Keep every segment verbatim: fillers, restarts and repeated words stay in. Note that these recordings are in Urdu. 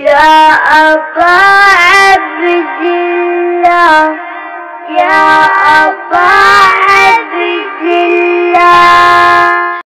يا أبا عبد الله يا أبا عبد الله.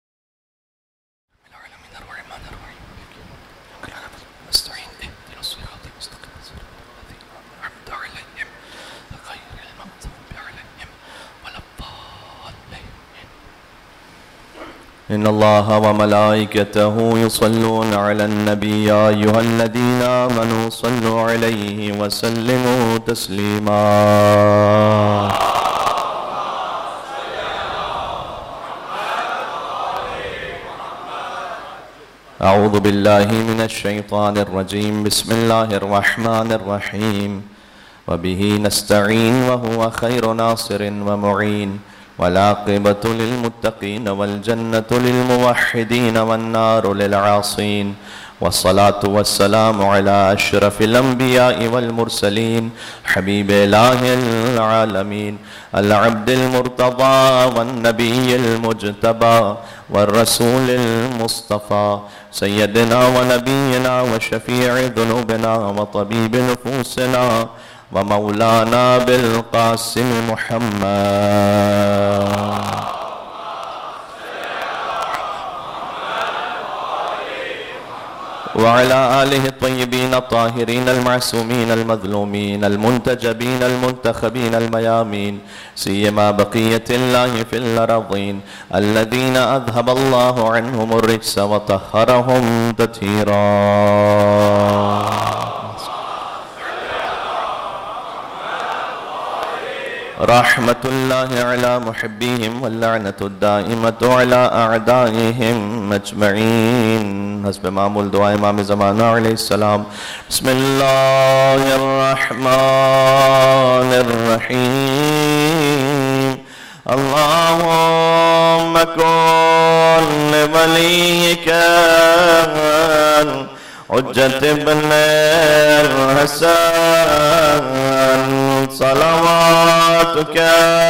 إن الله وملائكته يصلون على النبي يا أيها الذين آمنوا صلوا عليه وسلموا تسليما. أعوذ بالله من الشيطان الرجيم بسم الله الرحمن الرحيم وبه نستعين وهو خير ناصر ومعين والعاقبة للمتقين والجنة للموحدين والنار للعاصين والصلاة والسلام على أشرف الأنبياء والمرسلين حبيب إله العالمين العبد المرتضى والنبي المجتبى والرسول المصطفى سيدنا ونبينا وشفيع ذنوبنا وطبيب نفوسنا ومولانا بالقاسم محمد وعلى آله الطيبين الطاهرين المعصومين المظلومين المنتجبين المنتخبين الميامين سيما بقية الله في الأرضين الذين أذهب الله عنهم الرجس وطهرهم تطهيرا. رحمة الله على محبيهم واللعنة الدائمة على أعدائهم أجمعين. حسب معمول دعاء امام زمانہ علیہ السلام. بسم اللہ الرحمن الرحیم. اللهم كن لوليك حجة بن الحسن صلواتك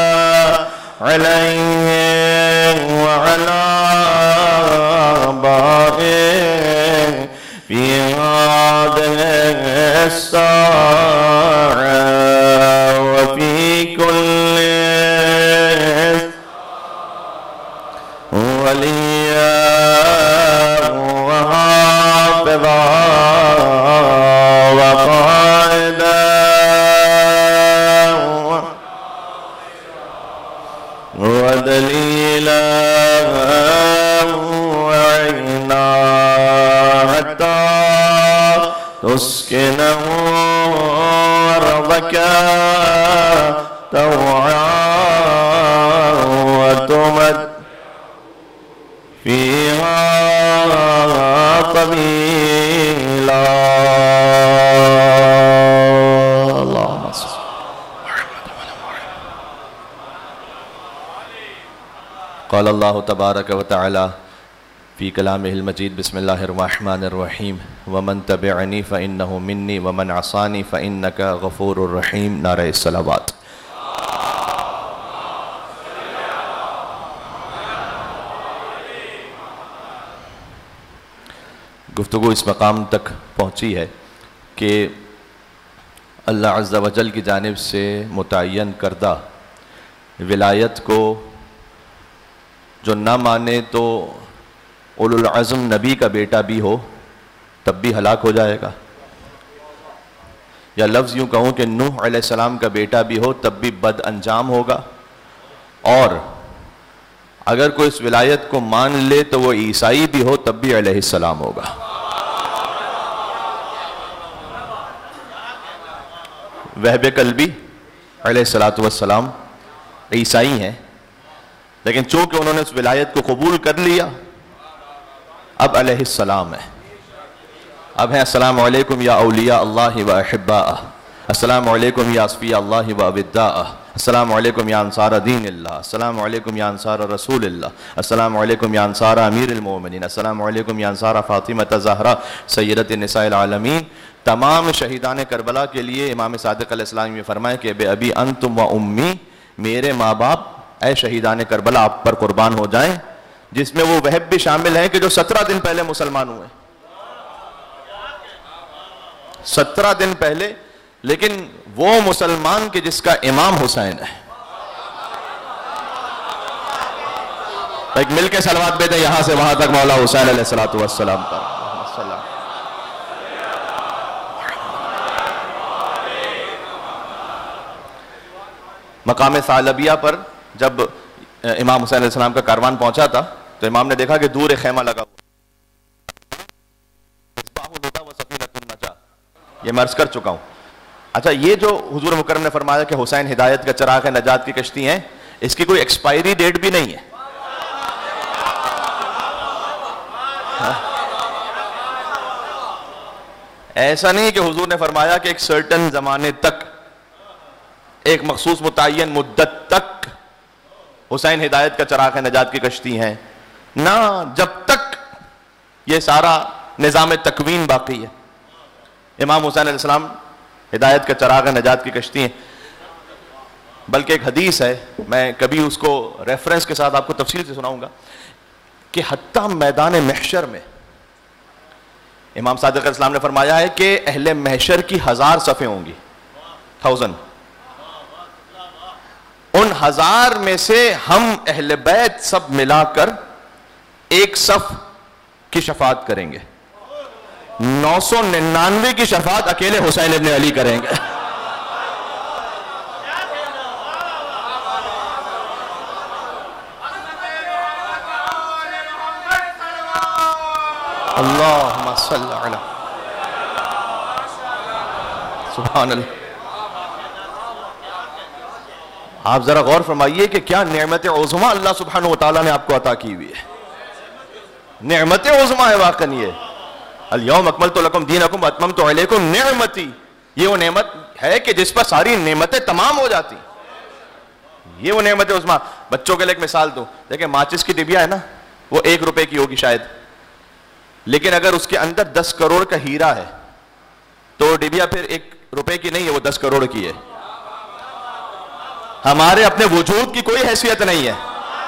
عليه وعلى آبائه في هذه الساعة وفي كل وليا وحافظا وقائدا ودليلا وعينا حتى تسكنه أرضك طوعا وتمد فيها طويلا. اللهم صل قال الله تبارك وتعالى في كلامه المجيد بسم الله الرحمن الرحيم ومن تبعني فإنه مني ومن عصاني فإنك غفور رحيم. نعرہ الصلوات. گفتگو اس مقام تک پہنچی ہے کہ اللہ عز و جل کی جانب سے متعین کردہ ولایت کو جو نہ مانے تو اولو العزم نبی کا بیٹا بھی ہو تب بھی ہلاک ہو جائے گا، یا لفظ یوں کہوں کہ نوح علیہ السلام کا بیٹا بھی ہو تب بھی بد انجام ہوگا، اور اگر کوئی اس ولایت کو مان لے تو وہ عیسائی بھی ہو تب بھی علیہ السلام ہوگا. وہب کلبی علیہ السلام عیسائی ہیں، لیکن چونکہ انہوں نے اس ولایت کو قبول کر لیا اب علیہ السلام ہے. اب ہیں السلام علیکم یا اولیاء اللہ و احباءہ، السلام علیکم یا اصفیاء اللہ و ابداءہ، السلام علیکم یا انصار دین اللہ، السلام علیکم یا انصار رسول اللہ، السلام علیکم یا انصار امیر المومنین، السلام علیکم یا انصار فاطمہ زہرا سیدۃ النساء العالمین. تمام شہیدان کربلا کے لیے امام صادق علیہ السلام نے فرمایا کہ بے ابی انتم و امی، میرے ماں باپ اے شہیدان کربلا آپ پر قربان ہو جائیں، جس میں وہ وہب بھی شامل ہیں کہ جو سترہ دن پہلے مسلمان ہوئے. سترہ دن پہلے، لیکن وہ مسلمان کہ جس کا امام حسین ہے. ایک مل کے صلوات بھیجیں یہاں سے وہاں تک مولا حسین علیہ الصلوۃ والسلام پر. مقام ثعلبیہ پر جب امام حسین علیہ السلام کا کاروان پہنچا تھا تو امام نے دیکھا کہ دور ایک خیمہ لگا ہوا. یہ میں عرض کر چکا ہوں. اچھا، یہ جو حضور مکرم نے فرمایا کہ حسین ہدایت کا چراغ ہے، نجات کی کشتی ہیں، اس کی کوئی ایکسپائری ڈیٹ بھی نہیں ہے. ایسا نہیں کہ حضور نے فرمایا کہ ایک سرٹن زمانے تک، ایک مخصوص متعین مدت تک حسین ہدایت کا چراغ ہے، نجات کی کشتی ہیں. نہ، جب تک یہ سارا نظام تکوین باقی ہے امام حسین علیہ السلام ہدایت کا چراغ ہے، نجات کی کشتی ہیں. بلکہ ایک حدیث ہے، میں کبھی اس کو ریفرنس کے ساتھ آپ کو تفصیل سے سناؤں گا، کہ حتیٰ میدان محشر میں امام صادق علیہ السلام نے فرمایا ہے کہ اہل محشر کی ہزار صفیں ہوں گی، تھاؤزن. ان ہزار میں سے ہم اہل بیت سب ملا کر ایک صف کی شفاعت کریں گے، نو سو ننانوے کی شفاعت اکیلے حسین ابن علی کریں گے. اللہم صلی علی سبحان اللہ. آپ ذرا غور فرمائیے کہ کیا نعمت عظمی اللہ سبحانہ وتعالیٰ نے آپ کو عطا کی ہوئی ہے. نعمت عظمی ہے واقعی یہ. الیوم اکملت لکم دینکم واتممت علیکم نعمتی. یہ وہ نعمت ہے کہ جس پر ساری نعمتیں تمام ہو جاتی. یہ وہ نعمت عظمی. بچوں کے لیے ایک مثال دوں، دیکھیں ماچس کی ڈبیا ہے نا، وہ ایک روپے کی ہوگی شاید، لیکن اگر اس کے اندر دس کروڑ کا ہیرا ہے تو ڈبیا پھر ایک روپے کی نہیں ہے، وہ دس کروڑ کی ہے. ہمارے اپنے وجود کی کوئی حیثیت نہیں ہے.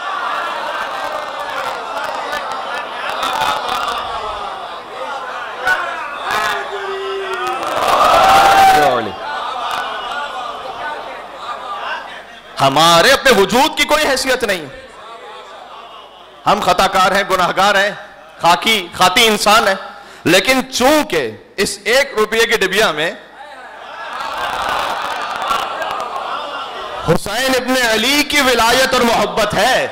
ہمارے اپنے وجود کی کوئی حیثیت نہیں. ہم خطا کار ہیں، گناہ گار ہیں، خاکی خاطی انسان ہیں، لیکن چونکہ اس ایک روپیے کی ڈبیا میں حسین ابن علی کی ولایت اور محبت ہے،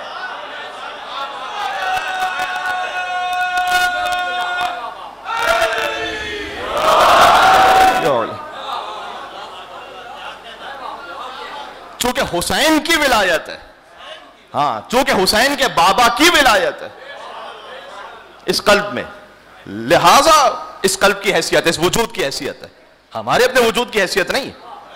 چونکہ حسین کی ولایت ہے، ہاں چونکہ حسین کے بابا کی ولایت ہے اس قلب میں، لہذا اس قلب کی حیثیت ہے، اس وجود کی حیثیت ہے. ہمارے اپنے وجود کی حیثیت نہیں.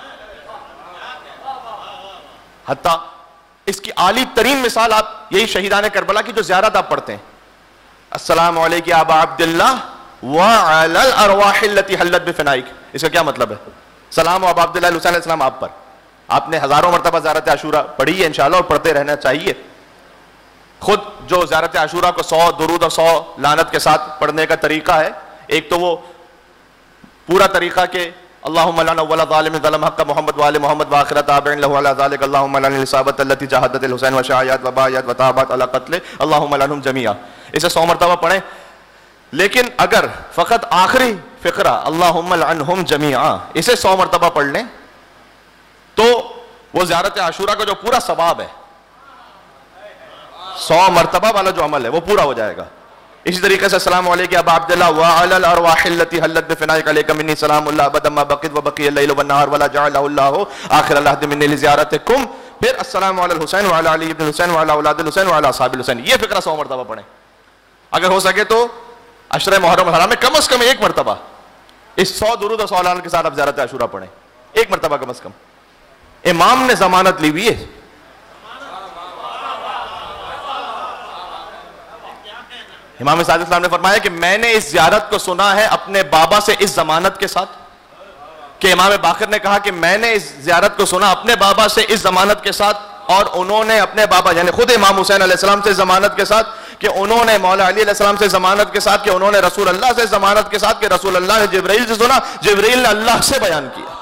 حتیٰ اس کی عالی ترین مثال آپ یہی شہیدان کربلا کی جو زیارت آپ پڑھتے ہیں، السلام علیکم یا ابا عبداللہ وعلی الارواح التي حلت بفنائک. اس کا کیا مطلب ہے؟ سلام و ابا عبداللہ حسین علیہ السلام آپ پر. آپ نے ہزاروں مرتبہ زیارت عاشورہ پڑھی ہے انشاءاللہ، اور پڑھتے رہنا چاہیے. خود جو زیارت عاشورہ کو سو درود اور سو لعنت کے ساتھ پڑھنے کا طریقہ ہے، ایک تو وہ پورا طریقہ کہ اللہم لعن اول ظالم ظلم حق محمد وآل محمد وآخر تابع له على ذلك اللہم لعن الاصابۃ التي جاہدت الحسین وشاعت وبایت وتابت على قتل اللہم لعنهم جميعا. اسے سو مرتبہ پڑھیں. لیکن اگر فقط آخری فقرہ اللہم لعنهم جميعا اسے سو مرتبہ پڑھ لیں تو وہ زیارت عاشورہ کا جو پورا ثواب ہے، سو مرتبہ والا جو عمل ہے وہ پورا ہو جائے گا. اسی طریقے سے السلام علیکم ابا عبداللہ وعلی الارواح التي حلت بفنائک علیک منی سلام اللہ ابدا ما بقیت وبقی اللیل والنہار ولا جعلہ اللہ آخر العہد منی لزیارتکم. پھر السلام علی الحسین وعلی علی ابن الحسین وعلی اولاد الحسین وعلی اصحاب الحسین. یہ فقرہ سو مرتبہ پڑھیں. اگر ہو سکے تو عشرہ محرم الحرام میں کم از کم ایک مرتبہ اس سو درود و سو لعنت کے ساتھ آپ زیارت عاشورہ پڑھیں، ایک مرتبہ کم از کم. امام نے ضمانت لی ہوئی ہے. امام صادق اسلام نے فرمایا کہ میں نے اس زیارت کو سنا ہے اپنے بابا سے اس ضمانت کے ساتھ، کہ امام باقر نے کہا کہ میں نے اس زیارت کو سنا اپنے بابا سے اس ضمانت کے ساتھ، اور انہوں نے اپنے بابا یعنی خود امام حسین علیہ السلام سے ضمانت کے ساتھ کہ انہوں نے مولا علی علیہ السلام سے ضمانت کے ساتھ، کہ انہوں نے رسول اللہ سے ضمانت کے ساتھ، کہ رسول اللہ نے جبرائیل سے سنا، جبرائیل نے اللہ سے بیان کیا.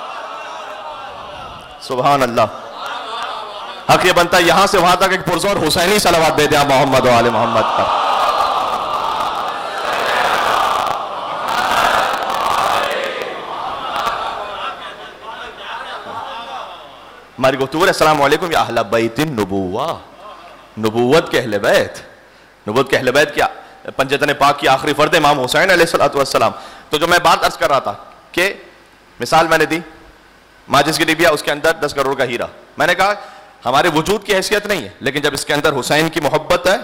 سبحان اللہ. حق یہ بنتا ہے یہاں سے وہاں تک ایک پرزور حسینی صلوات دے دیا محمد و آل محمد پر. ہماری گفتگو ہے السلام علیکم یا اہل بیت النبوہ، نبوت کے اہل بیت، نبوت کے اہل بیت کیا پنجتن پاک کی آخری فرد امام حسین علیہ السلام. تو جو میں بات عرض کر رہا تھا کہ مثال میں نے دی ماجس کی ڈبیا، اس کے اندر دس کروڑ کا ہیرا. میں نے کہا ہمارے وجود کی حیثیت نہیں ہے، لیکن جب اس کے اندر حسین کی محبت ہے،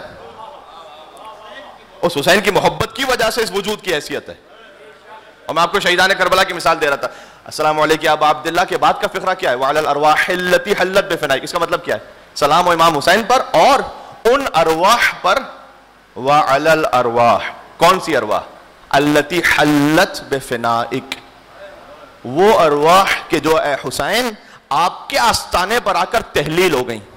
اس حسین کی محبت کی وجہ سے اس وجود کی حیثیت ہے. اور میں آپ کو شہیدان کربلا کی مثال دے رہا تھا. السلام علیکم ابا عبداللہ کے بعد کا فقرہ کیا ہے؟ وعلی الارواح التي حلت بفنائک. اس کا مطلب کیا ہے؟ سلام و امام حسین پر اور ان ارواح پر. وعلی الارواح، کون سی ارواح؟ التي حلت بفنائک، وہ ارواح کے جو اے حسین آپ کے آستانے پر آ کر تحلیل ہو گئیں.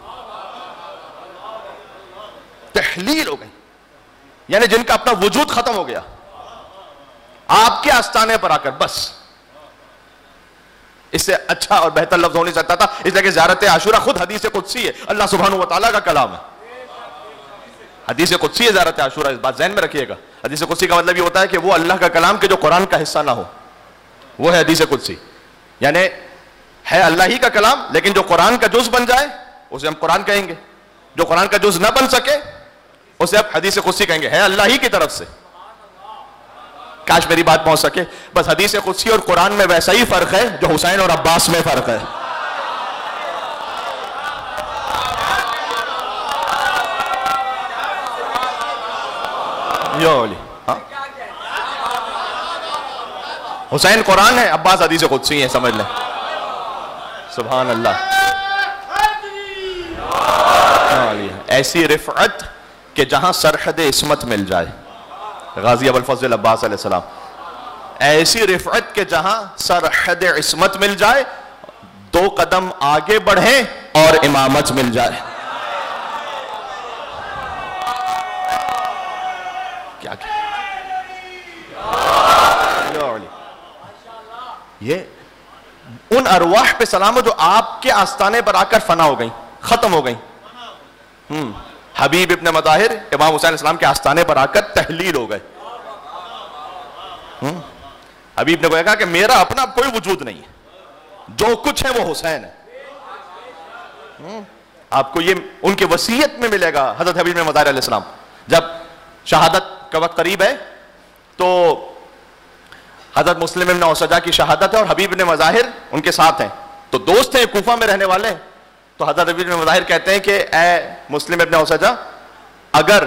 تحلیل ہو گئیں یعنی جن کا اپنا وجود ختم ہو گیا آپ کے آستانے پر آ کر. بس اس سے اچھا اور بہتر لفظ ہو نہیں سکتا تھا. اس لیے کہ زیارت عاشورہ خود حدیث قدسی ہے، اللہ سبحانہ و تعالیٰ کا کلام ہے. حدیث قدسی ہے زیارت عاشورہ، اس بات ذہن میں رکھیے گا. حدیث قدسی کا مطلب یہ ہوتا ہے کہ وہ اللہ کا کلام کے جو قرآن کا حصہ نہ ہو، وہ ہے حدیث قدسی. یعنی ہے اللہ ہی کا کلام، لیکن جو قرآن کا جز بن جائے اسے ہم قرآن کہیں گے، جو قرآن کا جز نہ بن سکے اسے اب حدیث قدسی کہیں گے، ہے اللہ ہی کی طرف سے. کاش میری بات پہنچ سکے. بس حدیث قدسی اور قرآن میں ویسا ہی فرق ہے جو حسین اور عباس میں فرق ہے. حسین قرآن ہے، عباس حدیث قدسی ہے، سمجھ لیں. سبحان اللہ. ایسی رفعت کہ جہاں سرحد عصمت مل جائے. غازی ابوالفضل عباس علیہ السلام. ایسی رفعت کہ جہاں سرحد عصمت مل جائے، دو قدم آگے بڑھیں اور امامت مل جائے. کیا کیا یہ ان ارواح پہ سلام ہو جو آپ کے آستانے پر آ کر فنا ہو گئیں، ختم ہو گئیں. ہم حبیب ابن مظاہر امام حسین السلام کے آستانے پر آ کر تحلیل ہو گئے. حبیب نے کہا کہ میرا اپنا کوئی وجود نہیں ہے، جو کچھ ہے وہ حسین ہے. آپ کو یہ ان کے وصیت میں ملے گا. حضرت حبیب ابن مظاہر علیہ السلام جب شہادت کا وقت قریب ہے تو حضرت مسلم ابن اوسجہ کی شہادت ہے اور حبیب ابن مظاہر ان کے ساتھ ہیں. تو دوست ہیں، کوفہ میں رہنے والے ہیں. تو حضرت حبیب ابن مظاہر کہتے ہیں کہ اے مسلم ابن اوسجہ، اگر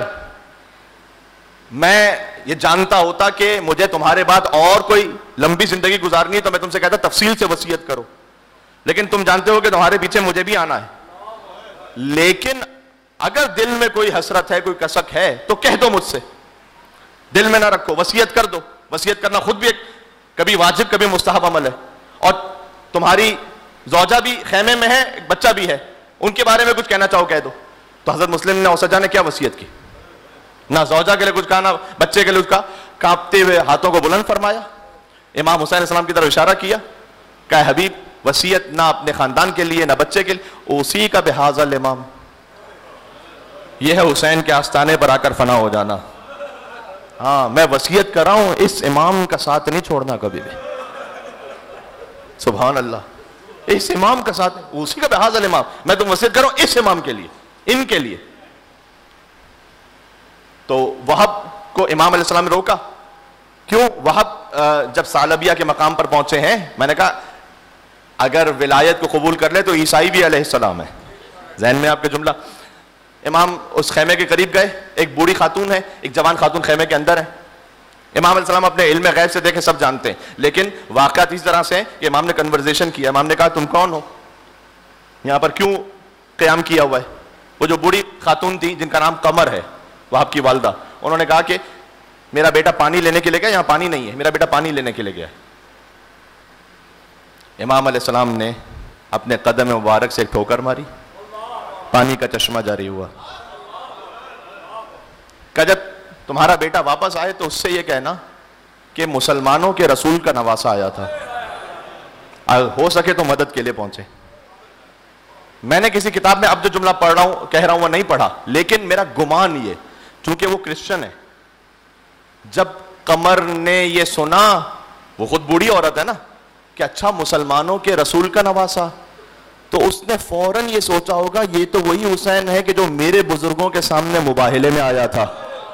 میں یہ جانتا ہوتا کہ مجھے تمہارے بعد اور کوئی لمبی زندگی گزارنی ہے تو میں تم سے کہتا تفصیل سے وصیت کرو، لیکن تم جانتے ہو کہ تمہارے پیچھے مجھے بھی آنا ہے. لیکن اگر دل میں کوئی حسرت ہے، کوئی کسک ہے تو کہہ دو مجھ سے، دل میں نہ رکھو، وصیت کر دو. وصیت کرنا خود بھی ایک کبھی واجب کبھی مستحب عمل ہے. اور تمہاری زوجہ بھی خیمے میں ہے، ایک بچہ بھی ہے، ان کے بارے میں کچھ کہنا چاہو کہہ دو. تو حضرت مسلم نے اوسجہ نے کیا وصیت کی؟ نہ زوجہ کے لیے کچھ کہا، نہ بچے کے لیے کچھ کہا. کانپتے ہوئے ہاتھوں کو بلند فرمایا، امام حسین السلام کی طرف اشارہ کیا، کہا حبیب وصیت نہ اپنے خاندان کے لیے نہ بچے کے لیے، اسی کا بحاظ الامام، یہ ہے حسین کے آستانے پر آ کر فنا ہو جانا. ہاں میں وصیت کر رہا ہوں اس امام کا ساتھ نہیں چھوڑنا کبھی بھی. سبحان اللہ. اس امام کا ساتھ، اسی کا بحاظ الامام، میں تم وصیت کر رہا ہوں اس امام کے لیے، ان کے لیے. تو وہب کو امام علیہ السلام نے روکا. کیوں؟ وہب جب ثعلبیہ کے مقام پر پہنچے ہیں، میں نے کہا اگر ولایت کو قبول کر لے تو عیسائی بھی علیہ السلام ہے. ذہن میں آپ کے جملہ. امام اس خیمے کے قریب گئے، ایک بوڑھی خاتون ہے، ایک جوان خاتون خیمے کے اندر ہے. امام علیہ السلام اپنے علم غیب سے دیکھیں سب جانتے ہیں، لیکن واقعات اس طرح سے ہیں کہ امام نے کنورزیشن کیا. امام نے کہا تم کون ہو، یہاں پر کیوں قیام کیا ہوا ہے؟ وہ جو بوڑھی خاتون تھی جن کا نام قمر ہے، وہ آپ کی والدہ، انہوں نے کہا کہ میرا بیٹا پانی لینے کے لیے گیا، یہاں پانی نہیں ہے، میرا بیٹا پانی لینے کے لیے گیا. امام علیہ السلام نے اپنے قدم مبارک سے ایک ٹھوکر ماری، پانی کا چشمہ جاری ہوا. کہ جب تمہارا بیٹا واپس آئے تو اس سے یہ کہنا کہ مسلمانوں کے رسول کا نواسا آیا تھا, ہو سکے تو مدد کے لیے پہنچے. میں نے کسی کتاب میں اب جو جملہ پڑھ رہا ہوں کہہ رہا ہوں وہ نہیں پڑھا, لیکن میرا گمان یہ, چونکہ وہ کرسچن ہے, جب قمر نے یہ سنا, وہ خود بوڑھی عورت ہے نا, کہ اچھا مسلمانوں کے رسول کا نواسا, تو اس نے فوراً یہ سوچا ہوگا یہ تو وہی حسین ہے کہ جو میرے بزرگوں کے سامنے مباہلے میں آیا تھا.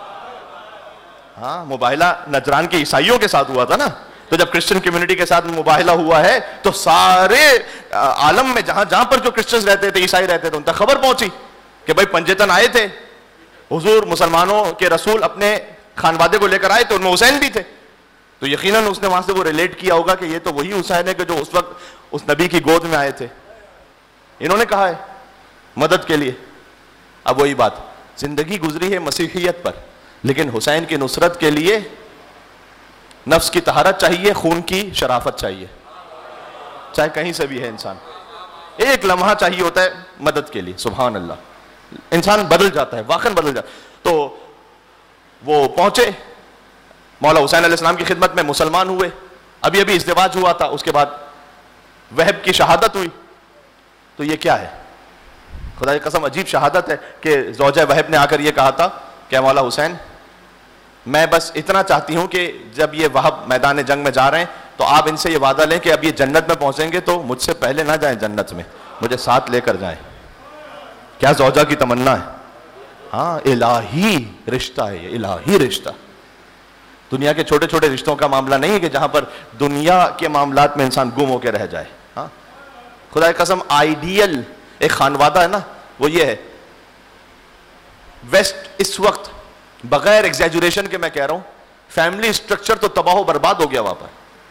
ہاں, مباہلہ نجران کے عیسائیوں کے ساتھ ہوا تھا نا, تو جب کرسچن کمیونٹی کے ساتھ مباہلہ ہوا ہے تو سارے عالم میں جہاں جہاں پر جو کرسچنز رہتے تھے, عیسائی رہتے تھے, ان تک خبر پہنچی کہ بھائی پنجتن آئے تھے, حضور مسلمانوں کے رسول اپنے خانوادے کو لے کر آئے تھے, ان میں حسین بھی تھے. تو یقیناً اس نے وہاں سے وہ ریلیٹ کیا ہوگا کہ یہ تو وہی حسین ہے کہ جو اس وقت اس نبی کی گود میں آئے تھے. انہوں نے کہا ہے مدد کے لیے. اب وہی بات, زندگی گزری ہے مسیحیت پر, لیکن حسین کی نصرت کے لیے نفس کی طہارت چاہیے, خون کی شرافت چاہیے, چاہے کہیں سے بھی ہے انسان. ایک لمحہ چاہیے ہوتا ہے مدد کے لیے. سبحان اللہ, انسان بدل جاتا ہے, واقعاً بدل جاتا ہے. تو وہ پہنچے مولا حسین علیہ السلام کی خدمت میں, مسلمان ہوئے. ابھی ابھی ازدواج ہوا تھا, اس کے بعد وہب کی شہادت ہوئی. تو یہ کیا ہے, خدا کی قسم عجیب شہادت ہے کہ زوجہ وہب نے آ کر یہ کہا تھا کہ مولا حسین, میں بس اتنا چاہتی ہوں کہ جب یہ وہب میدان جنگ میں جا رہے ہیں تو آپ ان سے یہ وعدہ لیں کہ اب یہ جنت میں پہنچیں گے تو مجھ سے پہلے نہ جائیں جنت میں, مجھے ساتھ لے کر جائیں. کیا زوجہ کی تمنا ہے. ہاں, الہی رشتہ ہے یہ, الہی رشتہ. دنیا کے چھوٹے چھوٹے رشتوں کا معاملہ نہیں ہے کہ جہاں پر دنیا کے معاملات میں انسان گم ہو کے رہ جائے. ہاں, خدا کی قسم آئیڈیل ایک خانوادہ ہے نا, وہ یہ ہے. ویسٹ اس وقت بغیر ایگزیجوریشن کے میں کہہ رہا ہوں, فیملی اسٹرکچر تو تباہ و برباد ہو گیا وہاں پر.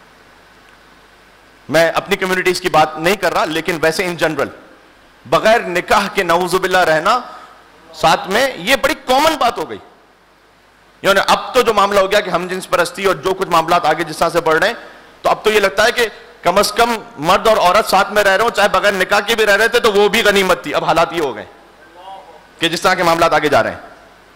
میں اپنی کمیونٹیز کی بات نہیں کر رہا, لیکن ویسے ان جنرل بغیر نکاح کے نعوذ باللہ رہنا ساتھ میں, یہ بڑی کامن بات ہو گئی. یعنی اب تو جو معاملہ ہو گیا کہ ہم جنس پرستی اور جو کچھ معاملات آگے جس طرح سے بڑھ رہے ہیں, تو اب تو یہ لگتا ہے کہ کم از کم مرد اور عورت ساتھ میں رہ رہے ہوں, چاہے بغیر نکاح کے بھی رہ رہے تھے تو وہ بھی غنیمت تھی. اب حالات یہ ہو گئے کہ جس طرح کے معاملات آگے جا رہے ہیں.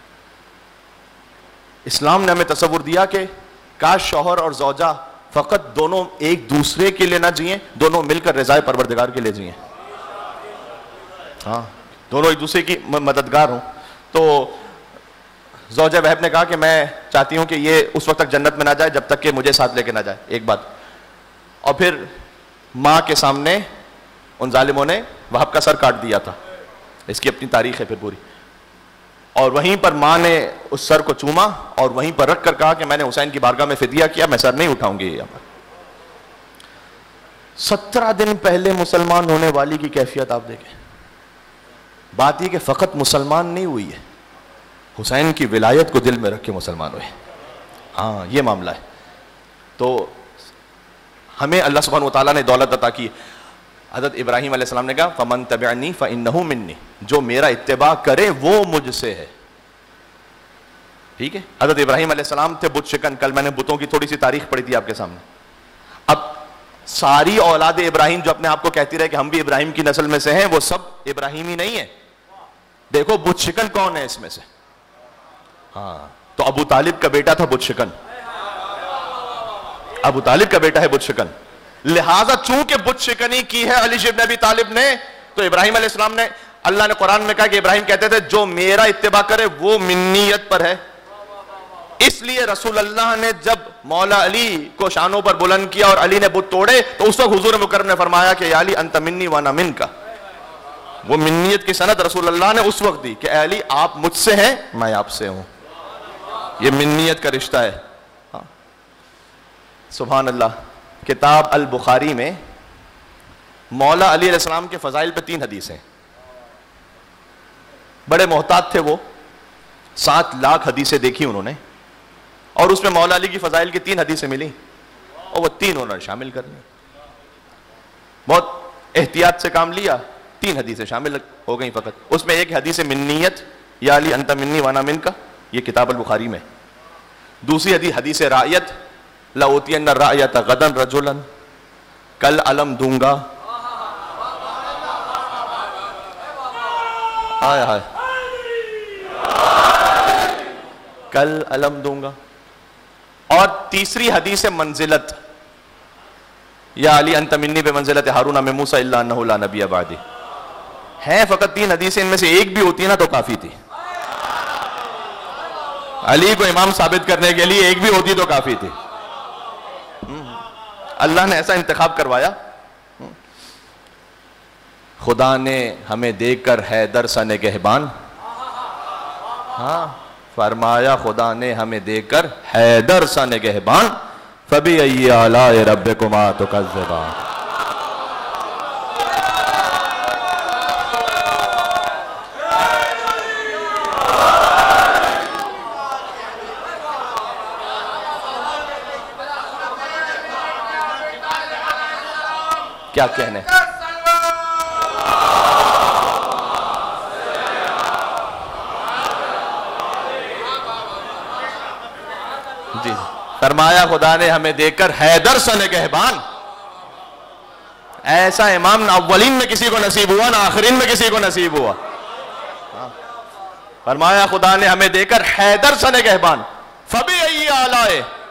اسلام نے ہمیں تصور دیا کہ کاش شوہر اور زوجہ فقط دونوں ایک دوسرے کے لیے نہ جئیں, دونوں مل کر رضائے پروردگار کے لیے جئیں. ہاں, دونوں ایک دوسرے کی مددگار ہوں. تو زوجہ وہب نے کہا کہ میں چاہتی ہوں کہ یہ اس وقت تک جنت میں نہ جائے جب تک کہ مجھے ساتھ لے کے نہ جائے. ایک بات. اور پھر ماں کے سامنے ان ظالموں نے وہب کا سر کاٹ دیا تھا, اس کی اپنی تاریخ ہے پھر پوری. اور وہیں پر ماں نے اس سر کو چوما اور وہیں پر رکھ کر کہا کہ میں نے حسین کی بارگاہ میں فدیہ کیا, میں سر نہیں اٹھاؤں گی. یہاں پر سترہ دن پہلے مسلمان ہونے والی کی کیفیت آپ دیکھیں. بات یہ کہ فقط مسلمان نہیں ہوئی ہے, حسین کی ولایت کو دل میں رکھ کے مسلمان ہوئے. ہاں, یہ معاملہ ہے. تو ہمیں اللہ سبحانہ وتعالیٰ نے دولت عطا کی. حضرت ابراہیم علیہ السلام نے کہا فمن تبعنی فانہ منی, جو میرا اتباع کرے وہ مجھ سے ہے. ٹھیک ہے, حضرت ابراہیم علیہ السلام تھے بت شکن. کل میں نے بتوں کی تھوڑی سی تاریخ پڑھی تھی آپ کے سامنے. اب ساری اولاد ابراہیم جو اپنے آپ کو کہتی رہے کہ ہم بھی ابراہیم کی نسل میں سے ہیں, وہ سب ابراہیمی نہیں ہیں. دیکھو بت شکن کون ہے اس میں سے. ہاں, تو ابو طالب کا بیٹا تھا بت شکن, ابو طالب کا بیٹا ہے بت شکن. لہٰذا چونکہ بت شکنی کی ہے علی ابن ابی طالب نے, تو ابراہیم علیہ السلام نے, اللہ نے قرآن میں کہا کہ ابراہیم کہتے تھے جو میرا اتباع کرے وہ منیت پر ہے. اس لیے رسول اللہ نے جب مولا علی کو شانوں پر بلند کیا اور علی نے بت توڑے, تو اس وقت حضور مکرم نے فرمایا کہ یا علی انت منی وانا منکا. وہ منیت کی سند رسول اللہ نے اس وقت دی کہ اے علی آپ مجھ سے ہیں, میں آپ سے ہوں. یہ منیت کا رشتہ ہے. ہاں, سبحان اللہ. کتاب البخاری میں مولا علی علیہ السلام کے فضائل پہ تین حدیثیں. بڑے محتاط تھے وہ, سات لاکھ حدیثیں دیکھی انہوں نے, اور اس میں مولا علی کی فضائل کی تین حدیثیں ملی, اور وہ تین انہوں نے شامل کر لی. بہت احتیاط سے کام لیا, تین حدیثیں شامل ہو گئیں فقط. اس میں ایک حدیث منیت, یا علی انت منی وانا من کا, یہ کتاب البخاری میں. دوسری حدیث حدیث رعیت, لأوتین الرعیت غدا رجلا, کل علم دوں گا. ہائے ہائے, کل علم دوں گا. اور تیسری حدیث منزلت، یا علی انت منی بمنزلت ہارون من موسیٰ الا انہ لا نبی بعدی. ہیں فقط تین حدیثیں، ان میں سے ایک بھی ہوتی نا تو کافی تھی. علی کو امام ثابت کرنے کے لیے ایک بھی ہوتی تو کافی تھی. اللہ نے ایسا انتخاب کروایا. خدا نے ہمیں دیکھ کر حیدر سا نگہبان، ہاں فرمایا خدا نے ہمیں دیکھ کر حیدر سا نگہبان، فبأي آلاء ربكما تكذبان. کیا کہنے. جی فرمایا خدا نے ہمیں دیکھ کر حیدر سا نگہبان. ایسا امام نہ اولین میں کسی کو نصیب ہوا نہ آخرین میں کسی کو نصیب ہوا. فرمایا خدا نے ہمیں دیکھ کر حیدر سا نگہبان، فبأي آلاء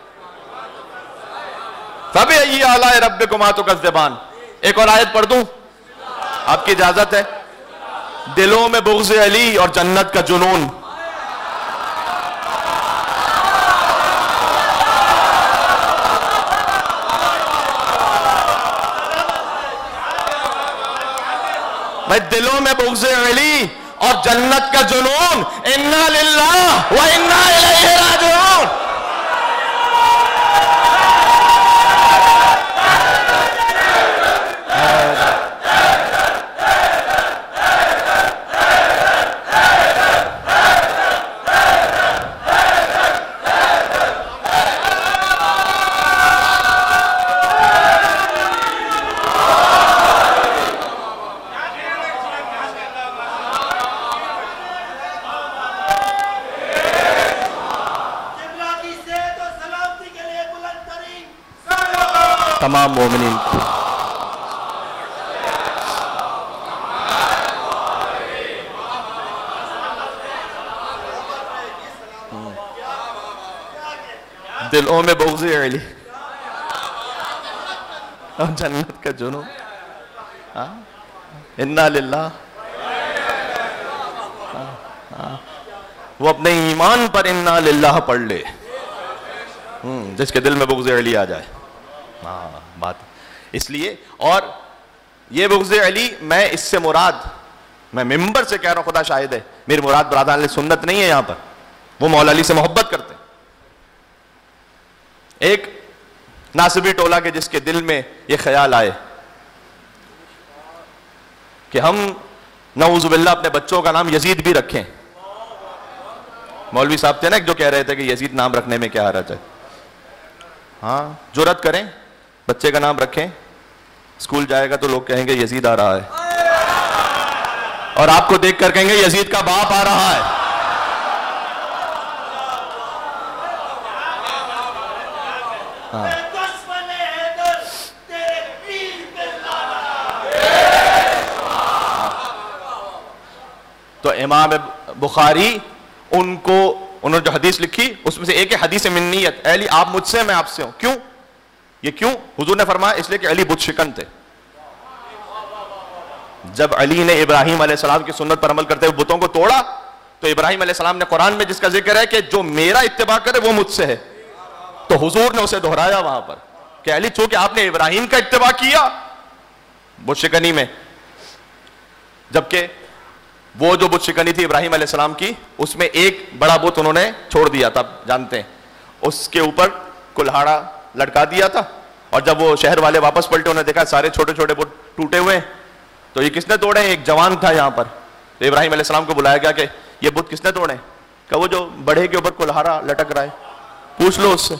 فبأي آلاء ربكما تكذبان. ایک اور آیت پڑھ دوں؟ آپ کی اجازت ہے؟ دلوں میں بغض علی اور جنت کا جنون. میں دلوں میں بغض علی اور جنت کا جنون، انا للہ و انا الیہ راجعون. تمام مومنین دلوں میں بغض علی اور جنت کا جنون. انا للہ. وہ اپنے ایمان پر انا للہ پڑھ لے جس کے دل میں بغض علی آ جائے. ہاں بات اس لیے. اور یہ بغض علی، میں اس سے مراد، میں ممبر سے کہہ رہا ہوں، خدا شاہد ہے، میری مراد برادران سنت نہیں ہے. یہاں پر وہ مولا علی سے محبت کرتے ہیں. ایک ناصبی ٹولہ کے جس کے دل میں یہ خیال آئے کہ ہم نعوذ باللہ اپنے بچوں کا نام یزید بھی رکھیں. مولوی صاحب تھے نا جو کہہ رہے تھے کہ یزید نام رکھنے میں کیا حرج ہے. ہاں جرأت کریں، بچے کا نام رکھیں. اسکول جائے گا تو لوگ کہیں گے یزید آ رہا ہے، اور آپ کو دیکھ کر کہیں گے یزید کا باپ آ رہا ہے. ہاں تو امام بخاری ان کو، انہوں نے جو حدیث لکھی اس میں سے ایک ہے حدیث منیت. اے علی آپ مجھ سے، میں آپ سے ہوں. کیوں؟ یہ کیوں حضور نے فرمایا؟ اس لیے کہ علی بت شکن تھے. جب علی نے ابراہیم علیہ السلام کی سنت پر عمل کرتے ہوئے بتوں کو توڑا تو ابراہیم علیہ السلام نے قرآن میں جس کا ذکر ہے کہ جو میرا اتباع کرے وہ مجھ سے ہے، تو حضور نے اسے دہرایا وہاں پر کہ علی چونکہ آپ نے ابراہیم کا اتباع کیا بت شکنی میں، جبکہ وہ جو بت شکنی تھی ابراہیم علیہ السلام کی، اس میں ایک بڑا بت انہوں نے چھوڑ دیا تھا، جانتے ہیں، اس کے اوپر کلہاڑا لٹکا دیا تھا. اور جب وہ شہر والے واپس پلٹے، انہوں نے دیکھا سارے چھوٹے چھوٹے بت ٹوٹے ہوئے ہیں. تو یہ کس نے توڑے؟ ایک جوان تھا یہاں پر. تو ابراہیم علیہ السلام کو بلایا گیا کہ یہ بت کس نے توڑے؟ کہ وہ جو بڑھے کے اوپر کلہاڑا لٹک رہا ہے، پوچھ لو اس سے.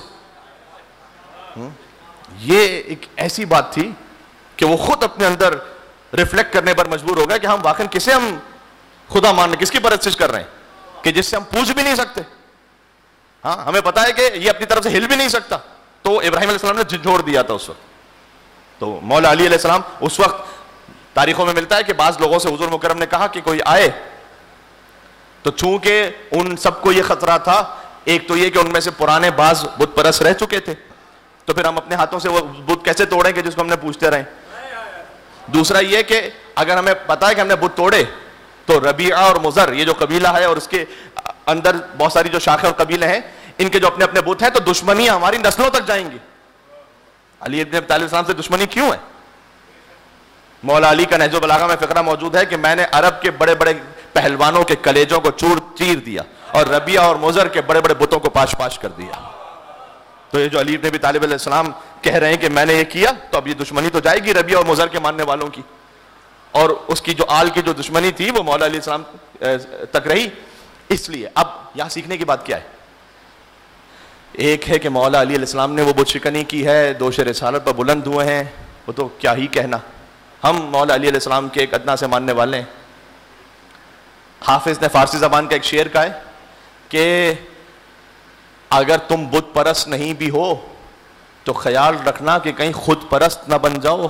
یہ ایک ایسی بات تھی کہ وہ خود اپنے اندر ریفلیکٹ کرنے پر مجبور ہو گیا کہ ہم واقعا کسے ہم خدا ماننے، کس کی پرستش کر رہے ہیں کہ جس سے ہم پوچھ بھی نہیں سکتے. ہاں ہمیں پتا ہے کہ یہ اپنی طرف سے ہل بھی نہیں سکتا. تو ابراہیم علیہ السلام نے جھنجھوڑ دیا تھا اس وقت. تو مولا علی علیہ السلام اس وقت تاریخوں میں ملتا ہے کہ بعض لوگوں سے حضور مکرم نے کہا کہ کوئی آئے، تو چونکہ ان سب کو یہ خطرہ تھا ایک تو یہ کہ ان میں سے پرانے بعض بت پرست رہ چکے تھے، تو پھر ہم اپنے ہاتھوں سے وہ بت کیسے توڑیں کہ جس کو ہم نے پوچھتے رہیں. دوسرا یہ کہ اگر ہمیں پتا ہے کہ ہم نے بت توڑے تو ربیعہ اور مضر یہ جو قبیلہ ہے اور اس کے اندر بہت ساری جو شاخیں اور قبیلے ہیں ان کے جو اپنے اپنے بت ہیں تو دشمنیاں ہماری نسلوں تک جائیں گی. علی ابن ابی طالب السلام سے دشمنی کیوں ہے؟ مولا علی کا نہج البلاغہ میں فقرہ موجود ہے کہ میں نے عرب کے بڑے بڑے پہلوانوں کے کلیجوں کو چور چیر دیا اور ربیعہ اور مضر کے بڑے بڑے بتوں کو پاش پاش کر دیا. تو یہ جو علی ابن ابی طالب علیہ السلام کہہ رہے ہیں کہ میں نے یہ کیا تو اب یہ دشمنی تو جائے گی ربیعہ اور مضر کے ماننے والوں کی، اور اس کی جو آل کی جو دشمنی تھی وہ مولا علیہ السلام تک رہی. اس لیے اب یہاں سیکھنے کی بات کیا ہے؟ ایک ہے کہ مولا علی علیہ السلام نے وہ بت شکنی کی ہے، دوش رسالت پر بلند ہوئے ہیں، وہ تو کیا ہی کہنا. ہم مولا علی علیہ السلام کے ایک ادنا سے ماننے والے ہیں. حافظ نے فارسی زبان کا ایک شعر کہا ہے کہ اگر تم بت پرست نہیں بھی ہو تو خیال رکھنا کہ کہیں خود پرست نہ بن جاؤ.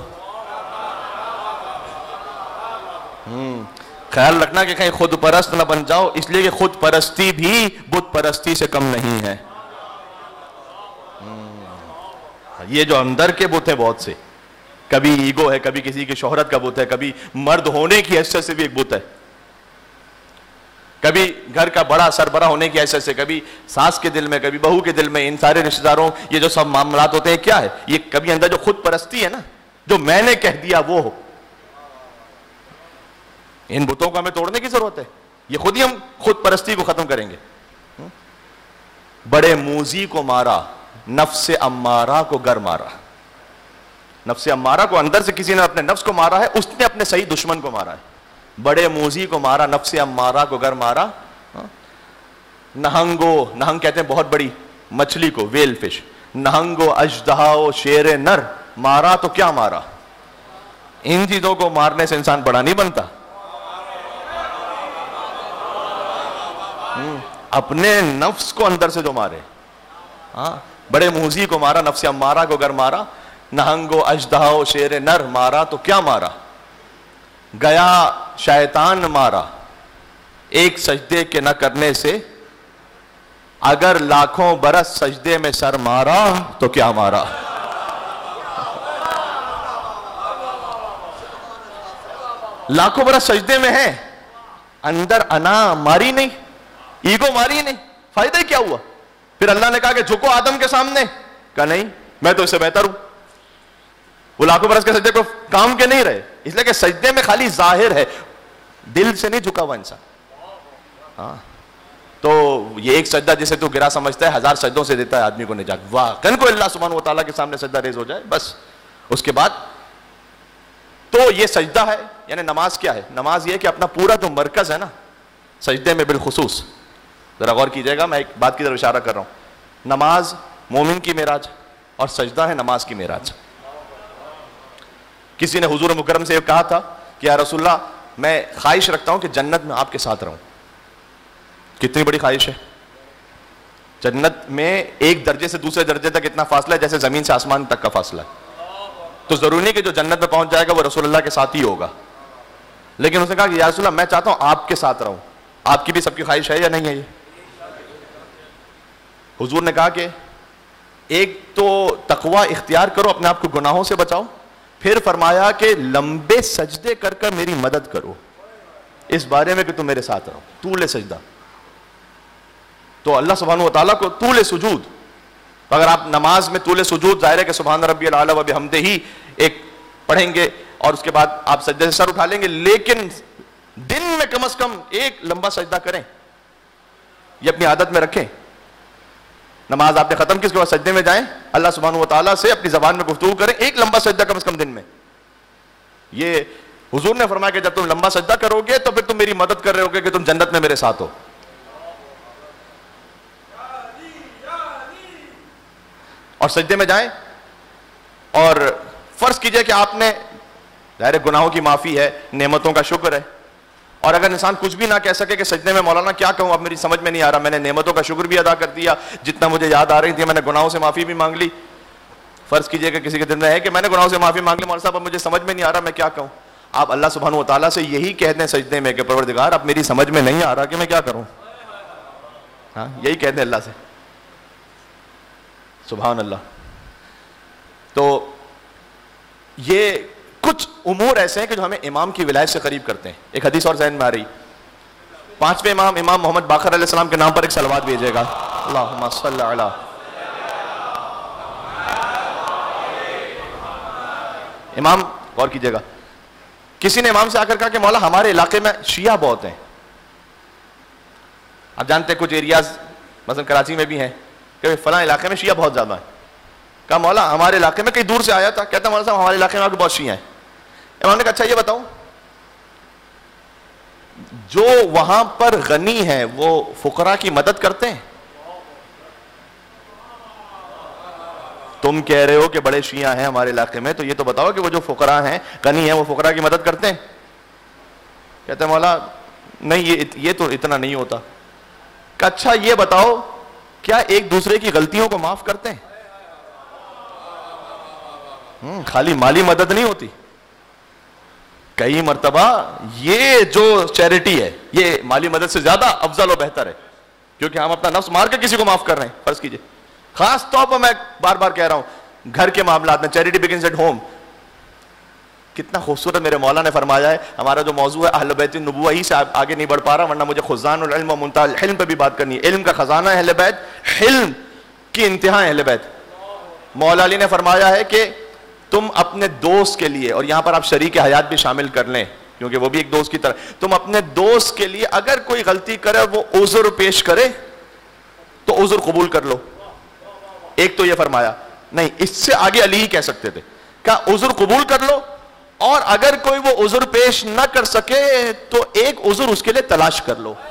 ہم خیال رکھنا کہ کہیں خود پرست نہ بن جاؤ، اس لیے کہ خود پرستی بھی بت پرستی سے کم نہیں ہے. یہ جو اندر کے بت ہیں بہت سے، کبھی ایگو ہے، کبھی کسی کی شہرت کا بت ہے، کبھی مرد ہونے کی حیثیت سے بھی ایک بت ہے، کبھی گھر کا بڑا سربراہ ہونے کی حیثیت سے، کبھی ساس کے دل میں، کبھی بہو کے دل میں، ان سارے رشتہ داروں یہ جو سب معاملات ہوتے ہیں کیا ہے؟ یہ کبھی اندر جو خود پرستی ہے نا، جو میں نے کہہ دیا وہ ہو. ان بتوں کو ہمیں توڑنے کی ضرورت ہے. یہ خود ہی ہم خود پرستی کو ختم کریں گے. بڑے موذی کو مارا نفس امارہ کو گر مارا. نفس امارہ کو اندر سے کسی نے اپنے نفس کو مارا ہے، اس نے اپنے صحیح دشمن کو مارا ہے. بڑے موذی کو مارا نفس امارہ کو گر مارا. نہنگو، نہنگ کہتے ہیں بہت بڑی مچھلی کو، ویل فش. نہنگو اژدہاؤ شیر نر مارا تو کیا مارا. ان چیزوں کو مارنے سے انسان بڑا نہیں بنتا. اپنے نفس کو اندر سے جو مارے. ہاں، بڑے موذی کو مارا نفس امارہ کو گر مارا. نہنگو اژدہاؤ شیر نر مارا تو کیا مارا. گیا شیطان مارا ایک سجدے کے نہ کرنے سے، اگر لاکھوں برس سجدے میں سر مارا تو کیا مارا. لاکھوں برس سجدے میں ہے، اندر انا ماری نہیں، ایگو ماری نہیں، فائدہ کیا ہوا؟ پھر اللہ نے کہا کہ جھکو آدم کے سامنے، کہا نہیں میں تو اس سے بہتر ہوں. وہ لاکھوں برس کے سجدے کو کام کے نہیں رہے، اس لیے کہ سجدے میں خالی ظاہر ہے، دل سے نہیں جھکا ہوا انسان. ہاں، تو یہ ایک سجدہ جسے تو گرا سمجھتا ہے ہزار سجدوں سے دیتا ہے آدمی کو نجات. واہ، کن کو اللہ سبحانہ و تعالیٰ کے سامنے سجدہ ریز ہو جائے بس. اس کے بعد تو یہ سجدہ ہے. یعنی نماز کیا ہے؟ نماز یہ کہ اپنا پورا جو مرکز ہے نا سجدے میں بالخصوص، ذرا غور کیجئے گا، میں ایک بات کی طرف اشارہ کر رہا ہوں. نماز مومن کی معراج اور سجدہ ہے نماز کی معراج. کسی نے حضور مکرم سے یہ کہا تھا کہ یا رسول اللہ میں خواہش رکھتا ہوں کہ جنت میں آپ کے ساتھ رہوں. کتنی بڑی خواہش ہے. جنت میں ایک درجے سے دوسرے درجے تک اتنا فاصلہ ہے جیسے زمین سے آسمان تک کا فاصلہ ہے. تو ضروری نہیں کہ جو جنت میں پہنچ جائے گا وہ رسول اللہ کے ساتھ ہی ہوگا. لیکن اس نے کہا کہ یا رسول اللہ میں چاہتا ہوں آپ کے ساتھ رہوں. آپ کی بھی سب کی خواہش ہے یا نہیں ہے؟ یہ حضور نے کہا کہ ایک تو تقوی اختیار کرو، اپنے آپ کو گناہوں سے بچاؤ، پھر فرمایا کہ لمبے سجدے کر کر میری مدد کرو اس بارے میں کہ تم میرے ساتھ رہو. طول سجدہ. تو اللہ سبحانہ و تعالیٰ کو طول سجود، اگر آپ نماز میں طول سجود ظاہر ہے کہ سبحان ربی الاعلی و بحمدہ ہی ایک پڑھیں گے اور اس کے بعد آپ سجدے سے سر اٹھا لیں گے، لیکن دن میں کم از کم ایک لمبا سجدہ کریں. یہ اپنی عادت میں رکھیں. نماز آپ نے ختم کی، اس کے بعد سجدے میں جائیں، اللہ سبحانہ و تعالیٰ سے اپنی زبان میں گفتگو کریں، ایک لمبا سجدہ کم از کم دن میں. یہ حضور نے فرمایا کہ جب تم لمبا سجدہ کرو گے تو پھر تم میری مدد کر رہے ہوگے کہ تم جنت میں میرے ساتھ ہو. اور سجدے میں جائیں اور فرض کیجئے کہ آپ نے ظاہر گناہوں کی معافی ہے، نعمتوں کا شکر ہے، اور اگر انسان کچھ بھی نہ کہہ سکے کہ سجدے میں مولانا کیا کہوں اب میری سمجھ میں نہیں آ رہا، میں نے نعمتوں کا شکر بھی ادا کر دیا جتنا مجھے یاد آ رہی تھی، میں نے گناہوں سے معافی بھی مانگ لی. فرض کیجئے کہ کسی کے دل میں ہے کہ میں نے گناہوں سے معافی مانگ لی مولانا صاحب اب مجھے سمجھ میں نہیں آ رہا میں کیا کہوں. آپ اللہ سبحانہ و تعالیٰ سے یہی کہہ دیں سجدے میں کہ پروردگار اب میری سمجھ میں نہیں آ رہا کہ میں کیا کروں. ہاں، یہی کہہ دیں اللہ سے. سبحان اللہ. تو یہ کچھ امور ایسے ہیں کہ جو ہمیں امام کی ولایت سے قریب کرتے ہیں. ایک حدیث اور ذہن میں آ رہی, پانچویں امام امام محمد باقر علیہ السلام کے نام پر ایک صلوات بھیجے گا, اللہم صلی علی. امام غور کیجئے گا, کسی نے امام سے آ کر کہا کہ مولا ہمارے علاقے میں شیعہ بہت ہیں. آپ جانتے ہیں کچھ ایریاز مثلا کراچی میں بھی ہیں کہ فلاں علاقے میں شیعہ بہت زیادہ ہیں. کہا مولا ہمارے علاقے میں کئی دور سے آیا تھا, کہتا مولا صاحب ہمارے علاقے میں آپ کے بہت شیعہ ہیں. امام نے کہا اچھا یہ بتاؤ, جو وہاں پر غنی ہیں وہ فقراء کی مدد کرتے ہیں؟ تم کہہ رہے ہو کہ بڑے شیعہ ہیں ہمارے علاقے میں, تو یہ تو بتاؤ کہ وہ جو فقراء ہیں غنی ہیں وہ فقراء کی مدد کرتے ہیں؟ کہتے ہیں مولا نہیں یہ یہ تو اتنا نہیں ہوتا. کہ اچھا یہ بتاؤ کیا ایک دوسرے کی غلطیوں کو معاف کرتے ہیں؟ خالی مالی مدد نہیں ہوتی, کئی مرتبہ یہ جو چیریٹی ہے یہ مالی مدد سے زیادہ افضل و بہتر ہے, کیونکہ ہم اپنا نفس مار کے کسی کو معاف کر رہے ہیں. فرض کیجئے, خاص طور پر میں بار بار کہہ رہا ہوں گھر کے معاملات میں چیریٹی بگنز ایٹ ہوم. کتنا خوبصورت میرے مولا نے فرمایا ہے. ہمارا جو موضوع ہے اہل بیت النبوہ, ہی سے آگے نہیں بڑھ پا رہا ورنہ مجھے خزان العلم و منتہى الحلم پہ بھی بات کرنی ہے. علم کا خزانہ ہے اہل بیت, حلم کی انتہا ہے اہل بیت. مولا علی نے فرمایا ہے کہ تم اپنے دوست کے لیے, اور یہاں پر آپ شریک حیات بھی شامل کر لیں کیونکہ وہ بھی ایک دوست کی طرح, تم اپنے دوست کے لیے اگر کوئی غلطی کرے وہ عذر پیش کرے تو عذر قبول کر لو. ایک تو یہ فرمایا, نہیں اس سے آگے علی ہی کہہ سکتے تھے, کہا عذر قبول کر لو, اور اگر کوئی وہ عذر پیش نہ کر سکے تو ایک عذر اس کے لیے تلاش کر لو.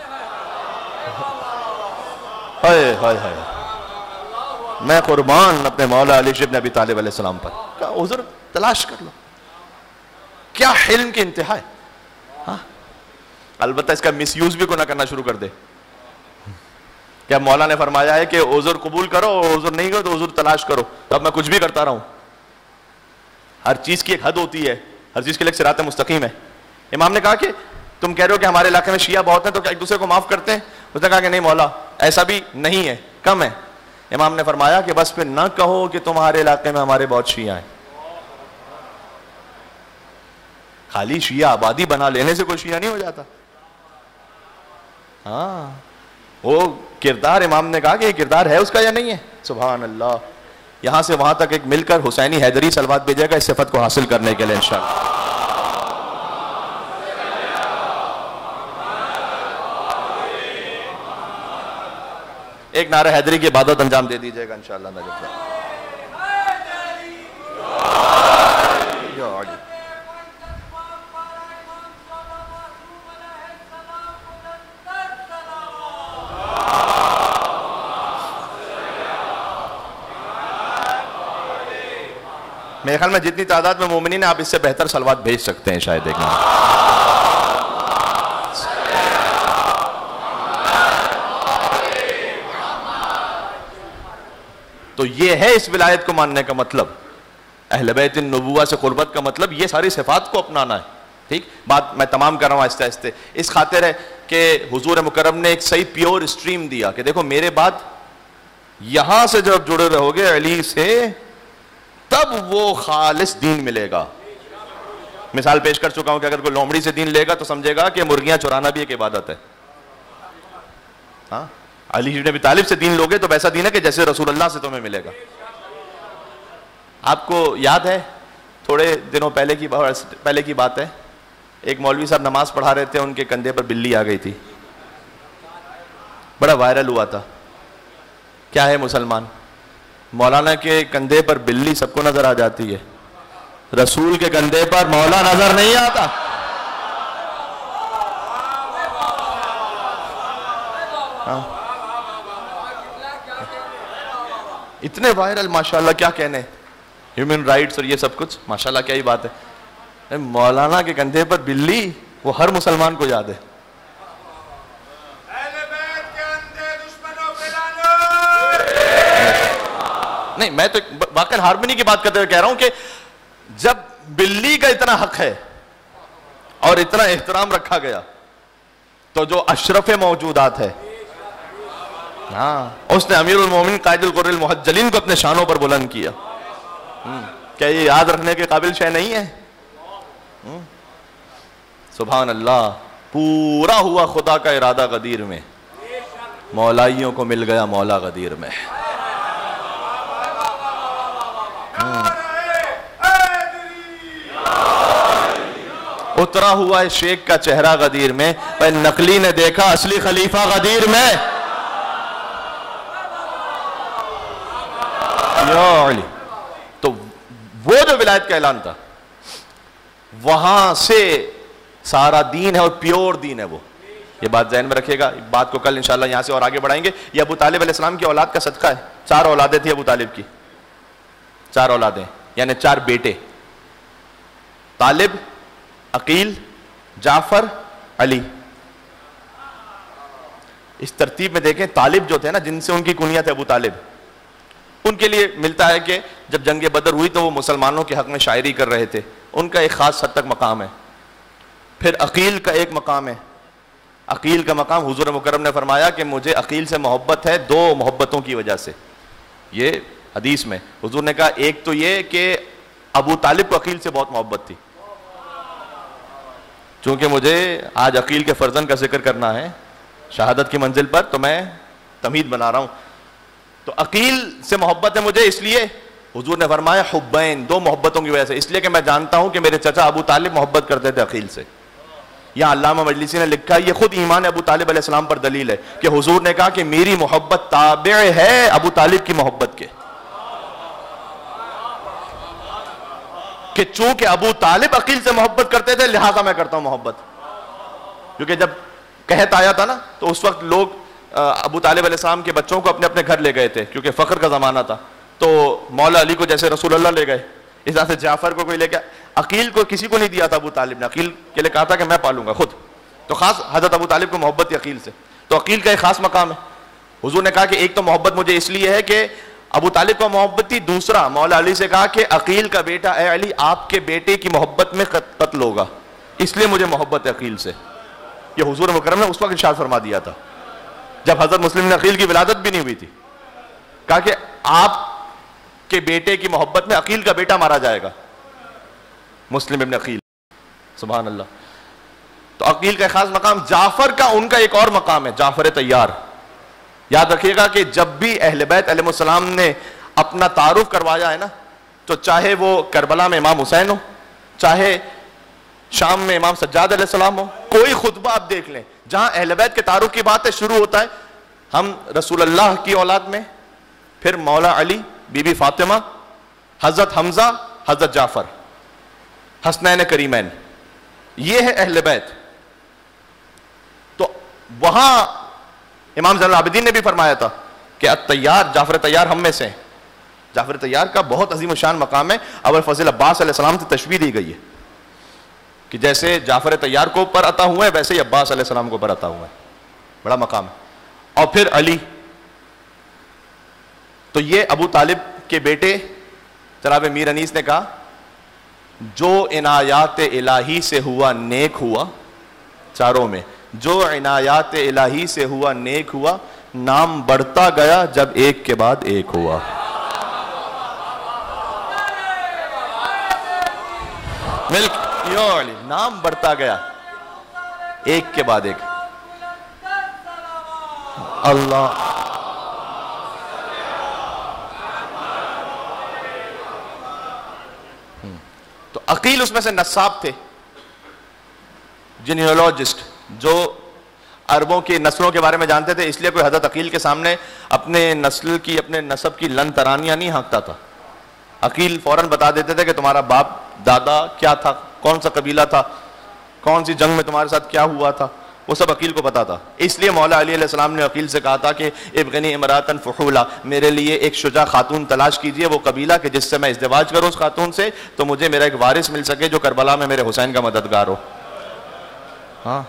ہائے ہائے ہائے, میں قربان اپنے مولا علی ابن ابی طالب علیہ السلام پر, کہا عذر تلاش کر لو. کیا حلم کی انتہا ہے. ہاں البتہ اس کا مس یوز بھی کو نہ کرنا شروع کر دے. کیا مولا نے فرمایا ہے کہ عذر قبول کرو اور عذر نہیں کرو تو عذر تلاش کرو, تو اب میں کچھ بھی کرتا رہا ہوں. ہر چیز کی ایک حد ہوتی ہے, ہر چیز کے لیے ایک صراط مستقیم ہے. امام نے کہا کہ تم کہہ رہے ہو کہ ہمارے علاقے میں شیعہ بہت ہیں تو کیا ایک دوسرے کو معاف کرتے ہیں؟ اس نے کہا کہ نہیں مولا ایسا بھی نہیں ہے, کم ہے. امام نے فرمایا کہ بس پھر نہ کہو کہ تمہارے علاقے میں ہمارے بہت شیعہ ہیں. خالی شیعہ آبادی بنا لینے سے کوئی شیعہ نہیں ہو جاتا. ہاں وہ کردار, امام نے کہا کہ یہ کردار ہے اس کا یا نہیں ہے. سبحان اللہ. یہاں سے وہاں تک ایک مل کر حسینی حیدری صلوات بھیجے گا اس صفت کو حاصل کرنے کے لیے انشاءاللہ. ایک نعرہ حیدری کی عبادت انجام دے دیجئے گا انشاءاللہ. میرے خیال میں جتنی تعداد میں مومنین ہیں آپ اس سے بہتر صلوات بھیج سکتے ہیں شاید. دیکھنا تو یہ ہے اس ولایت کو ماننے کا مطلب, اہل بیت النبوہ سے قربت کا مطلب یہ ساری صفات کو اپنانا ہے. ٹھیک بات میں تمام کر رہا ہوں آہستہ آہستہ, اس خاطر ہے کہ حضور مکرم نے ایک صحیح پیور اسٹریم دیا کہ دیکھو میرے بعد یہاں سے جب جڑے رہو گے علی سے تب وہ خالص دین ملے گا. مثال پیش کر چکا ہوں کہ اگر کوئی لومڑی سے دین لے گا تو سمجھے گا کہ مرغیاں چرانا بھی ایک عبادت ہے. ہاں علی ابن ابی طالب سے دین لوگے تو ویسا دین ہے کہ جیسے رسول اللہ سے تمہیں ملے گا. آپ کو یاد ہے تھوڑے دنوں پہلے کی پہلے کی بات ہے, ایک مولوی صاحب نماز پڑھا رہے تھے, ان کے کندھے پر بلی آ گئی تھی, بڑا وائرل ہوا تھا. کیا ہے مسلمان, مولانا کے کندھے پر بلی سب کو نظر آ جاتی ہے, رسول کے کندھے پر مولا نظر نہیں آتا. ہاں اتنے وائرل ماشاءاللہ, کیا کہنے, ہیومن رائٹس اور یہ سب کچھ ماشاءاللہ, کیا ہی بات ہے. مولانا کے کندھے پر بلی وہ ہر مسلمان کو یاد ہے. نہیں میں تو واقعی ہارمونی کی بات کرتے ہوئے کہہ رہا ہوں کہ جب بلی کا اتنا حق ہے اور اتنا احترام رکھا گیا تو جو اشرف موجودات ہے ہاں اس نے امیر المومنین قائد الغر المحجلین کو اپنے شانوں پر بلند کیا. کیا یہ یاد رکھنے کے قابل شے نہیں ہے؟ سبحان اللہ. پورا ہوا خدا کا ارادہ غدیر میں, مولائیوں کو مل گیا مولا غدیر میں. اترا ہوا ہے شیخ کا چہرہ غدیر میں, نقلی نے دیکھا اصلی خلیفہ غدیر میں. تو وہ جو ولایت کا اعلان تھا وہاں سے سارا دین ہے اور پیور دین ہے وہ. یہ بات ذہن میں رکھیے گا, بات کو کل انشاءاللہ یہاں سے اور آگے بڑھائیں گے. یہ ابو طالب علیہ السلام کی اولاد کا صدقہ ہے. چار اولادیں تھی ابو طالب کی, چار اولادیں یعنی چار بیٹے, طالب, عقیل, جعفر, علی. اس ترتیب میں دیکھیں طالب جو تھے نا, جن سے ان کی کنیت ہے ابو طالب, ان کے لیے ملتا ہے کہ جب جنگ بدر ہوئی تو وہ مسلمانوں کے حق میں شاعری کر رہے تھے, ان کا ایک خاص حد تک مقام ہے. پھر عقیل کا ایک مقام ہے. عقیل کا مقام حضور مکرم نے فرمایا کہ مجھے عقیل سے محبت ہے دو محبتوں کی وجہ سے. یہ حدیث میں حضور نے کہا ایک تو یہ کہ ابو طالب کو عقیل سے بہت محبت تھی, چونکہ مجھے آج عقیل کے فرزند کا ذکر کرنا ہے شہادت کی منزل پر, تو میں تمہید بنا رہا ہوں. تو عقیل سے محبت ہے مجھے, اس لیے حضور نے فرمایا حبین, دو محبتوں کی وجہ سے, اس لیے کہ میں جانتا ہوں کہ میرے چچا ابو طالب محبت کرتے تھے عقیل سے. یہاں علامہ مجلسی نے لکھا, یہ خود ایمان ابو طالب علیہ السلام پر دلیل ہے کہ حضور نے کہا کہ میری محبت تابع ہے ابو طالب کی محبت کے, کہ چونکہ ابو طالب عقیل سے محبت کرتے تھے لہذا میں کرتا ہوں محبت. کیونکہ جب قحط آیا تھا نا تو اس وقت لوگ ابو طالب علیہ السلام کے بچوں کو اپنے اپنے گھر لے گئے تھے, کیونکہ فقر کا زمانہ تھا. تو مولا علی کو جیسے رسول اللہ لے گئے, اس طرح سے جعفر کو کوئی لے گیا. عقیل کو کسی کو نہیں دیا تھا ابو طالب نے, عقیل کے لیے کہا تھا کہ میں پالوں گا خود. تو خاص حضرت ابو طالب کو محبت تھی عقیل سے, تو عقیل کا ایک خاص مقام ہے. حضور نے کہا کہ ایک تو محبت مجھے اس لیے ہے کہ ابو طالب کو محبت تھی, دوسرا مولا علی سے کہا کہ عقیل کا بیٹا اے علی آپ کے بیٹے کی محبت میں قتل ہوگا, اس لیے مجھے محبت ہے عقیل سے. یہ حضور مکرم نے اس وقت ارشاد فرما دیا تھا جب حضرت مسلم بن عقیل کی ولادت بھی نہیں ہوئی تھی. کہا کہ آپ کے بیٹے کی محبت میں عقیل کا بیٹا مارا جائے گا, مسلم ابن عقیل. سبحان اللہ. تو عقیل کا ایک خاص مقام. جعفر کا ان کا ایک اور مقام ہے, جعفر طیار. یاد رکھیے گا کہ جب بھی اہل بیت علیہ السلام نے اپنا تعارف کروایا ہے نا, تو چاہے وہ کربلا میں امام حسین ہو, چاہے شام میں امام سجاد علیہ السلام ہو, کوئی خطبہ آپ دیکھ لیں جہاں اہل بیت کے تعارف کی بات ہے شروع ہوتا ہے ہم رسول اللہ کی اولاد میں, پھر مولا علی, بی بی فاطمہ, حضرت حمزہ, حضرت جعفر, حسنین کریمین, یہ ہے اہل بیت. تو وہاں امام زین العابدین نے بھی فرمایا تھا کہ الطیار, جعفر طیار ہم میں سے ہیں. جعفر طیار کا بہت عظیم الشان مقام ہے. ابو فضل عباس علیہ السلام سے تشبیہ دی گئی ہے کہ جیسے جعفر طیار کو پر عطا ہوا ہے ویسے ہی عباس علیہ السلام کو پر عطا ہوا ہے, بڑا مقام ہے. اور پھر علی, تو یہ ابو طالب کے بیٹے. جناب میر انیس نے کہا جو عنایات الہی سے ہوا نیک ہوا, چاروں میں جو عنایات الہی سے ہوا نیک ہوا, نام بڑھتا گیا جب ایک کے بعد ایک ہوا. ملک نام بڑھتا گیا ایک کے بعد ایک. اللہ تو عقیل اس میں سے نصاب تھے, جینیولوجسٹ, جو عربوں کی نسلوں کے بارے میں جانتے تھے. اس لیے کوئی حضرت عقیل کے سامنے اپنے نسل کی, اپنے نسب کی لن ترانیاں نہیں ہانکتا تھا. عقیل فوراً بتا دیتے تھے کہ تمہارا باپ دادا کیا تھا, کون سا قبیلہ تھا, کون سی جنگ میں تمہارے ساتھ کیا ہوا تھا, وہ سب عقیل کو پتا تھا. اس لیے مولا علی علیہ السلام نے عقیل سے کہا تھا کہ ابغنی امراتن فحولا, میرے لیے ایک شجاع خاتون تلاش کیجئے, وہ قبیلہ کہ جس سے میں ازدواج کروں اس خاتون سے, تو مجھے میرا ایک وارث مل سکے جو کربلا میں میرے حسین کا مددگار ہو. ہاں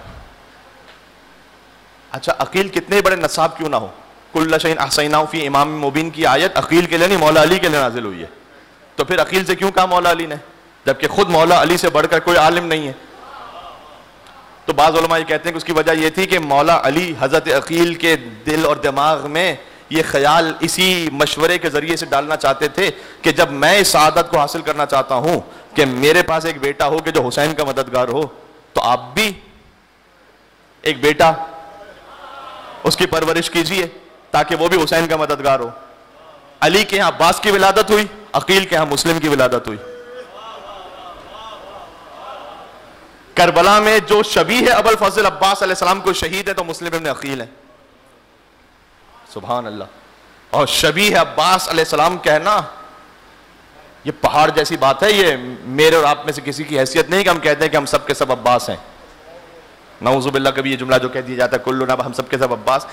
اچھا, عقیل کتنے بڑے نصاب کیوں نہ ہو, کل شیء احصیناہ فی امام مبین کی آیت عقیل کے لیے نہیں مولا علی کے لیے نازل ہوئی ہے. تو پھر عقیل سے کیوں کہا مولا علی نے, جبکہ خود مولا علی سے بڑھ کر کوئی عالم نہیں ہے. تو بعض علماء یہ کہتے ہیں کہ اس کی وجہ یہ تھی کہ مولا علی حضرت عقیل کے دل اور دماغ میں یہ خیال اسی مشورے کے ذریعے سے ڈالنا چاہتے تھے کہ جب میں اس سعادت کو حاصل کرنا چاہتا ہوں کہ میرے پاس ایک بیٹا ہو کہ جو حسین کا مددگار ہو، تو آپ بھی ایک بیٹا اس کی پرورش کیجئے تاکہ وہ بھی حسین کا مددگار ہو۔ علی کے ہاں عباس کی ولادت ہوئی، عقیل کے ہاں مسلم کی ولادت ہوئی۔ کربلا میں جو شبیہ ہے ابو الفضل عباس علیہ السلام کو شہید ہے تو مسلم ابن عقیل ہے، سبحان اللہ۔ اور شبیہ عباس علیہ السلام کہنا یہ پہاڑ جیسی بات ہے، یہ میرے اور آپ میں سے کسی کی حیثیت نہیں کہ ہم کہتے ہیں کہ ہم سب کے سب عباس ہیں۔ نعوذ باللہ کبھی یہ جملہ جو کہہ دیا جاتا ہے کلنا ہم سب کے سب عباس۔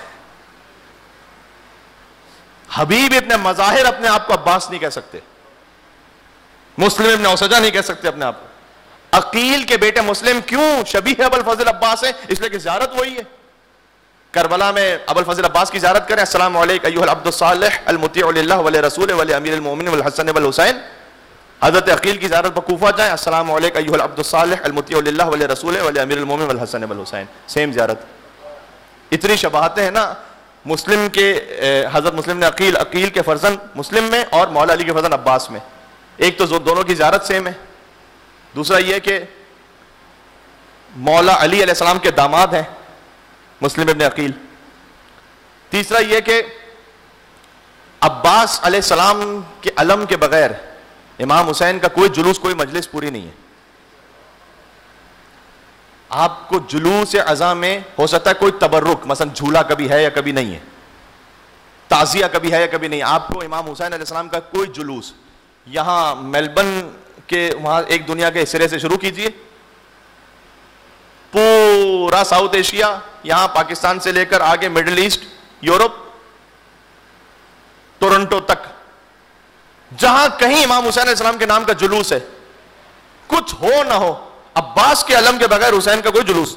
حبیب ابن مظاہر اپنے آپ کو عباس نہیں کہہ سکتے، مسلم ابن اوسجہ نہیں کہہ سکتے اپنے آپ کو۔ عقیل کے بیٹے مسلم کیوں شبیہ ابو الفضل عباس ہیں؟ اس لیے کہ زیارت وہی ہے۔ کربلا میں ابو الفضل عباس کی زیارت کریں، السلام علیک ایھا العبد الصالح المطیع للہ ولرسولہ ولامیر المؤمنین والحسن والحسین۔ حضرت عقیل کی زیارت پر کوفہ جائیں، السلام علیک ایھا العبد الصالح المطیع للہ ولرسولہ ولامیر المؤمنین والحسن والحسین، سیم زیارت۔ اتنی شباہتیں ہیں نا مسلم کے، حضرت مسلم نے عقیل عقیل کے فرزند مسلم میں اور مولا علی کے فرزند عباس میں، ایک تو دونوں کی زیارت سیم ہے، دوسرا یہ کہ مولا علی علیہ السلام کے داماد ہیں مسلم ابن عقیل، تیسرا یہ کہ عباس علیہ السلام کے علم کے بغیر امام حسین کا کوئی جلوس کوئی مجلس پوری نہیں ہے۔ آپ کو جلوس عزا میں ہو سکتا ہے کوئی تبرک، مثلا جھولا کبھی ہے یا کبھی نہیں ہے، تعزیہ کبھی ہے یا کبھی نہیں، آپ کو امام حسین علیہ السلام کا کوئی جلوس یہاں میلبرن کہ وہاں ایک دنیا کے سرے سے شروع کیجئے، پورا ساؤتھ ایشیا، یہاں پاکستان سے لے کر آگے مڈل ایسٹ، یورپ، ٹورنٹو تک، جہاں کہیں امام حسین علیہ السلام کے نام کا جلوس ہے، کچھ ہو نہ ہو، عباس کے علم کے بغیر حسین کا کوئی جلوس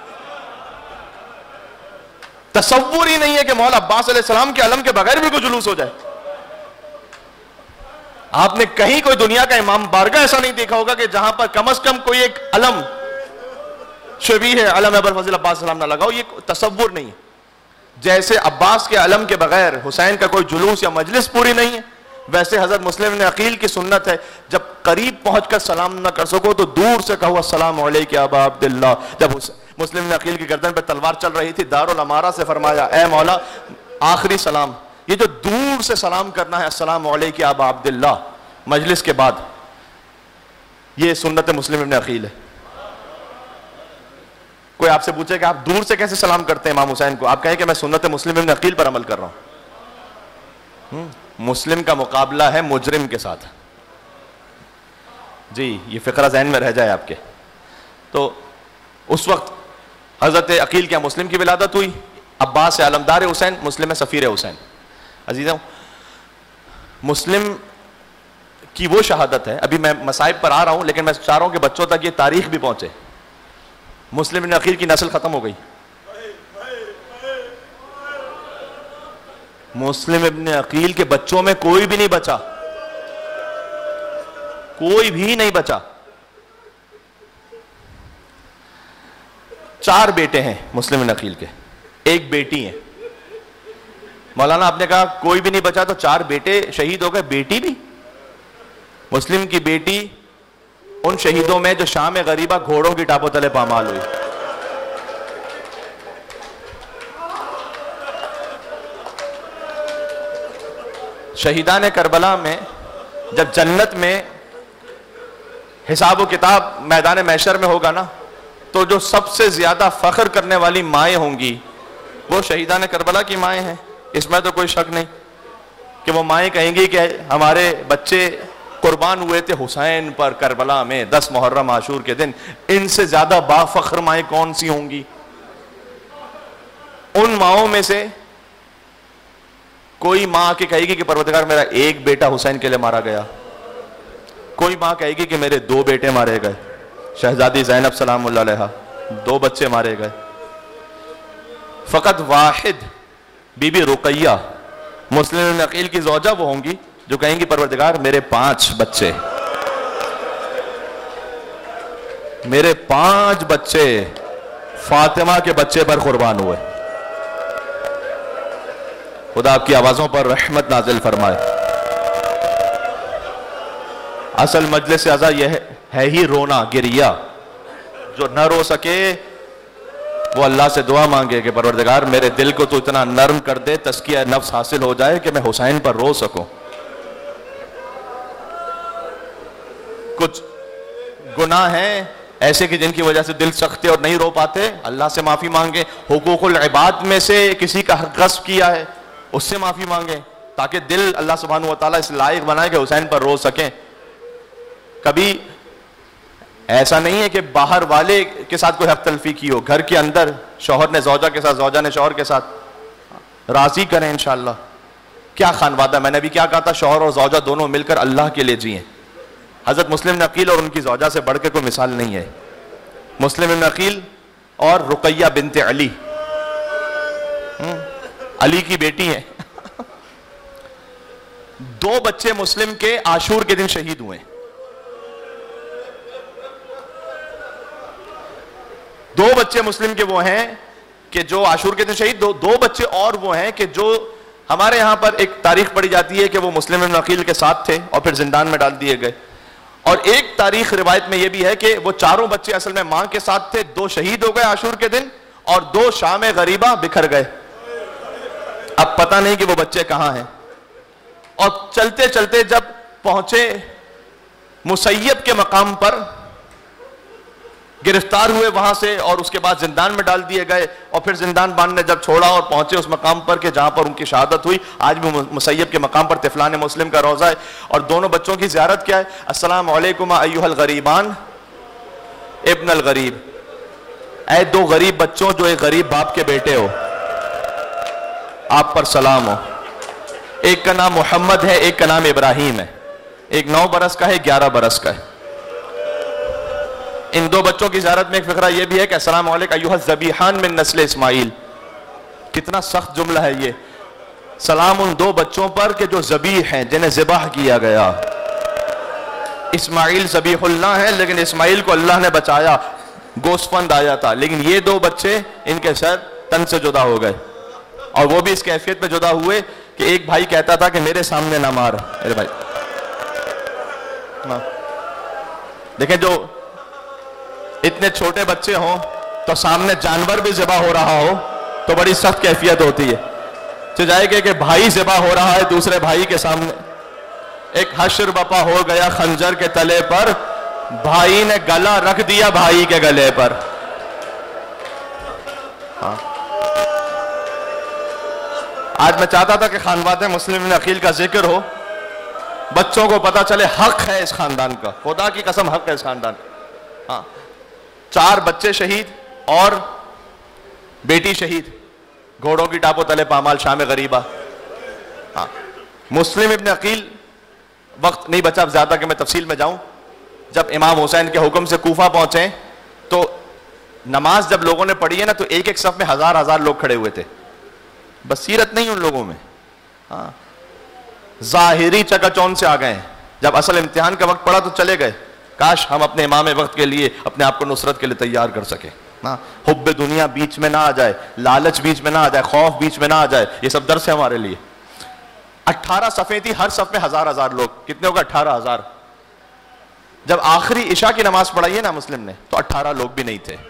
تصور ہی نہیں ہے کہ مولا عباس علیہ السلام کے علم کے بغیر بھی کوئی جلوس ہو جائے۔ آپ نے کہیں کوئی دنیا کا امام بارگاہ ایسا نہیں دیکھا ہوگا کہ جہاں پر کم از کم کوئی ایک علم شبیہ ہے علم ابو الفضل عباس علیہ السلام نہ لگاؤ، یہ تصور نہیں ہے۔ جیسے عباس کے علم کے بغیر حسین کا کوئی جلوس یا مجلس پوری نہیں ہے، ویسے حضرت مسلم نے عقیل کی سنت ہے جب قریب پہنچ کر سلام نہ کر سکو تو دور سے کہو السلام علیک یا ابا عبداللہ۔ جب مسلم نے عقیل کی گردن پہ تلوار چل رہی تھی، دارالامارہ سے فرمایا اے مولا آخری سلام، یہ جو دور سے سلام کرنا ہے السلام علیک یا ابا عبداللہ مجلس کے بعد، یہ سنت مسلم ابن عقیل ہے۔ کوئی آپ سے پوچھے کہ آپ دور سے کیسے سلام کرتے ہیں امام حسین کو، آپ کہیں کہ میں سنت مسلم ابن عقیل پر عمل کر رہا ہوں۔ مسلم کا مقابلہ ہے مجرم کے ساتھ، جی یہ فقرہ ذہن میں رہ جائے آپ کے۔ تو اس وقت حضرت عقیل کیا مسلم کی ولادت ہوئی، عباس ہے علمدار حسین، مسلم ہے سفیر حسین۔ عزیزوں مسلم کی وہ شہادت ہے، ابھی میں مصائب پر آ رہا ہوں لیکن میں چاہ رہا ہوں کہ بچوں تک یہ تاریخ بھی پہنچے۔ مسلم ابن عقیل کی نسل ختم ہو گئی، مسلم ابن عقیل کے بچوں میں کوئی بھی نہیں بچا، کوئی بھی نہیں بچا۔ چار بیٹے ہیں مسلم ابن عقیل کے، ایک بیٹی ہے۔ مولانا آپ نے کہا کوئی بھی نہیں بچا تو چار بیٹے شہید ہو گئے، بیٹی بھی؟ مسلم کی بیٹی ان شہیدوں میں جو شام غریبہ گھوڑوں کی ٹاپوں تلے پامال ہوئی۔ شہیدان کربلا میں جب جنت میں حساب و کتاب میدان محشر میں ہوگا نا، تو جو سب سے زیادہ فخر کرنے والی مائیں ہوں گی وہ شہیدان کربلا کی مائیں ہیں، اس میں تو کوئی شک نہیں کہ وہ مائیں کہیں گی کہ ہمارے بچے قربان ہوئے تھے حسین پر کربلا میں دس محرم عاشور کے دن، ان سے زیادہ با فخر مائیں کون سی ہوں گی؟ ان ماؤں میں سے کوئی ماں کے کہے گی کہ پروردگار میرا ایک بیٹا حسین کے لیے مارا گیا، کوئی ماں کہے گی کہ میرے دو بیٹے مارے گئے، شہزادی زینب سلام اللہ علیہا دو بچے مارے گئے۔ فقط واحد بی بی رقیہ مسلم ابن عقیل کی زوجہ وہ ہوں گی جو کہیں گی پروردگار میرے پانچ بچے، میرے پانچ بچے فاطمہ کے بچے پر قربان ہوئے. خدا آپ کی آوازوں پر رحمت نازل فرمائے. اصل مجلس اعضا یہ ہے ہی رونا گریا. جو نہ رو سکے وہ اللہ سے دعا مانگے کہ پروردگار میرے دل کو تو اتنا نرم کر دے، تزکیہ نفس حاصل ہو جائے کہ میں حسین پر رو سکوں. کچھ گناہ ہیں ایسے کہ جن کی وجہ سے دل سختے اور نہیں رو پاتے، اللہ سے معافی مانگے. حقوق العباد میں سے کسی کا حق غصب کیا ہے، اس سے معافی مانگے تاکہ دل اللہ سبحانہ و تعالیٰ اس لائق بنائے کہ حسین پر رو سکیں. کبھی ایسا نہیں ہے کہ باہر والے کے ساتھ کوئی حق تلفی کی ہو، گھر کے اندر شوہر نے زوجہ کے ساتھ، زوجہ نے شوہر کے ساتھ، راضی کریں انشاءاللہ. کیا خانوادہ، میں نے بھی کیا کہا تھا، شوہر اور زوجہ دونوں مل کر اللہ کے لیے جئیں. حضرت مسلم بن عقیل اور ان کی زوجہ سے بڑھ کے کوئی مثال نہیں ہے. مسلم بن عقیل اور رقیہ بنت علی، علی کی بیٹی ہیں. دو بچے مسلم کے عاشور کے دن شہید ہوئے. دو بچے مسلم کے وہ ہیں کہ جو عاشور کے دن شہید، دو, دو بچے اور وہ ہیں کہ جو ہمارے یہاں پر ایک تاریخ پڑھی جاتی ہے کہ وہ مسلم بن عقیل کے ساتھ تھے اور پھر زندان میں ڈال دیے گئے. اور ایک تاریخ روایت میں یہ بھی ہے کہ وہ چاروں بچے اصل میں ماں کے ساتھ تھے، دو شہید ہو گئے عاشور کے دن اور دو شام غریبہ بکھر گئے. اب پتہ نہیں کہ وہ بچے کہاں ہیں. اور چلتے چلتے جب پہنچے مسیب کے مقام پر، گرفتار ہوئے وہاں سے اور اس کے بعد زندان میں ڈال دیے گئے. اور پھر زندان بان نے جب چھوڑا اور پہنچے اس مقام پر کہ جہاں پر ان کی شہادت ہوئی. آج بھی مسیب کے مقام پر طفلان مسلم کا روضہ ہے اور دونوں بچوں کی زیارت کیا ہے، السلام علیکم ایھا الغریبان ابن الغریب. اے دو غریب بچوں جو ایک غریب باپ کے بیٹے ہو، آپ پر سلام ہو. ایک کا نام محمد ہے، ایک کا نام ابراہیم ہے. ایک نو برس کا ہے، گیارہ برس کا ہے. ان دو بچوں کی زیارت میں ایک فقرہ یہ بھی ہے کہ السلام علیکم ایھا الذبیحان من نسل اسماعیل. کتنا سخت جملہ ہے یہ. سلام ان دو بچوں پر کہ جو ذبیح ہیں، جنہیں ذبح کیا گیا. اسماعیل ذبیح اللہ ہیں لیکن اسماعیل کو اللہ نے بچایا، گوسفند آیا تھا. لیکن یہ دو بچے ان کے سر تن سے جدا ہو گئے اور وہ بھی اس کیفیت میں جدا ہوئے کہ ایک بھائی کہتا تھا کہ میرے سامنے نہ مار. میرے بھائی دیکھیں، جو اتنے چھوٹے بچے ہوں تو سامنے جانور بھی ذبح ہو رہا ہو تو بڑی سخت کیفیت ہوتی ہے. چاہے کہ بھائی ذبح ہو رہا ہے دوسرے بھائی کے سامنے. ایک حشر بپا ہو گیا خنجر کے تلے پر، بھائی نے گلا رکھ دیا بھائی کے گلے پر. ہاں آج میں چاہتا تھا کہ خانوادہ مسلم بن عقیل کا ذکر ہو، بچوں کو پتا چلے حق ہے اس خاندان کا. خدا کی قسم حق ہے اس خاندان کا. ہاں چار بچے شہید اور بیٹی شہید، گھوڑوں کی ٹاپو تلے پامال، شام غریبہ. ہاں مسلم ابن عقیل، وقت نہیں بچا زیادہ کہ میں تفصیل میں جاؤں. جب امام حسین کے حکم سے کوفہ پہنچے تو نماز جب لوگوں نے پڑھی ہے نا تو ایک ایک صف میں ہزار ہزار لوگ کھڑے ہوئے تھے. بصیرت نہیں ان لوگوں میں. ہاں ظاہری چکا چون سے آ گئے. جب اصل امتحان کا وقت پڑا تو چلے گئے. کاش ہم اپنے امام وقت کے لیے اپنے آپ کو نصرت کے لیے تیار کر سکیں. ہاں حب دنیا بیچ میں نہ آ جائے، لالچ بیچ میں نہ آ جائے، خوف بیچ میں نہ آ جائے. یہ سب درس ہے ہمارے لیے. اٹھارہ صفیں تھی، ہر صف میں ہزار ہزار لوگ. کتنے ہوگا؟ اٹھارہ ہزار. جب آخری عشاء کی نماز پڑھائی ہے نا مسلم نے تو اٹھارہ لوگ بھی نہیں تھے.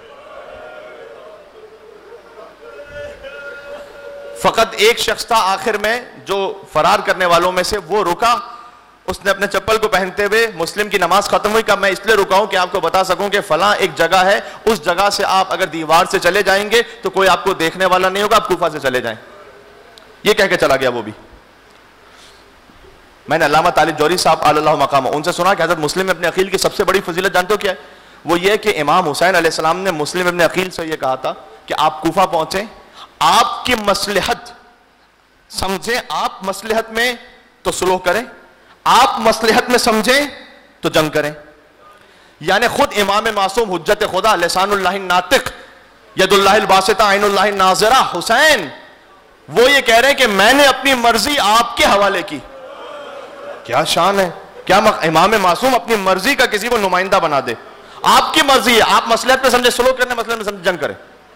فقط ایک شخص تھا آخر میں جو فرار کرنے والوں میں سے، وہ رکا. اس نے اپنے چپل کو پہنتے ہوئے، مسلم کی نماز ختم ہوئی، کہا میں اس لیے رکا ہوں کہ آپ کو بتا سکوں کہ فلاں ایک جگہ ہے، اس جگہ سے آپ اگر دیوار سے چلے جائیں گے تو کوئی آپ کو دیکھنے والا نہیں ہوگا، آپ کوفہ سے چلے جائیں. یہ کہہ کے چلا گیا وہ بھی. میں نے علامہ طالب جوہری صاحب علی اللہ مقامہ ان سے سنا کہ حضرت مسلم ابن عقیل کی سب سے بڑی فضیلت جانتے ہو کیا ہے؟ وہ یہ کہ امام حسین علیہ السلام نے مسلم ابن عقیل سے یہ کہا تھا کہ آپ کوفہ پہنچیں، آپ کی مصلحت سمجھیں، آپ مصلحت میں تو سلوک کریں، آپ مصلحت میں سمجھیں تو جنگ کریں. یعنی خود امام معصوم حجت خدا، لسان اللہ ناطق، ید اللہ الباسطہ، عین اللہ ناظرہ حسین، وہ یہ کہہ رہے ہیں کہ میں نے اپنی مرضی آپ کے حوالے کی. کیا شان ہے! کیا امام معصوم اپنی مرضی کا کسی کو نمائندہ بنا دے. آپ کی مرضی ہے، آپ مصلحت میں سمجھے سلوک کرنے، مصلحت میں سمجھے جنگ کریں.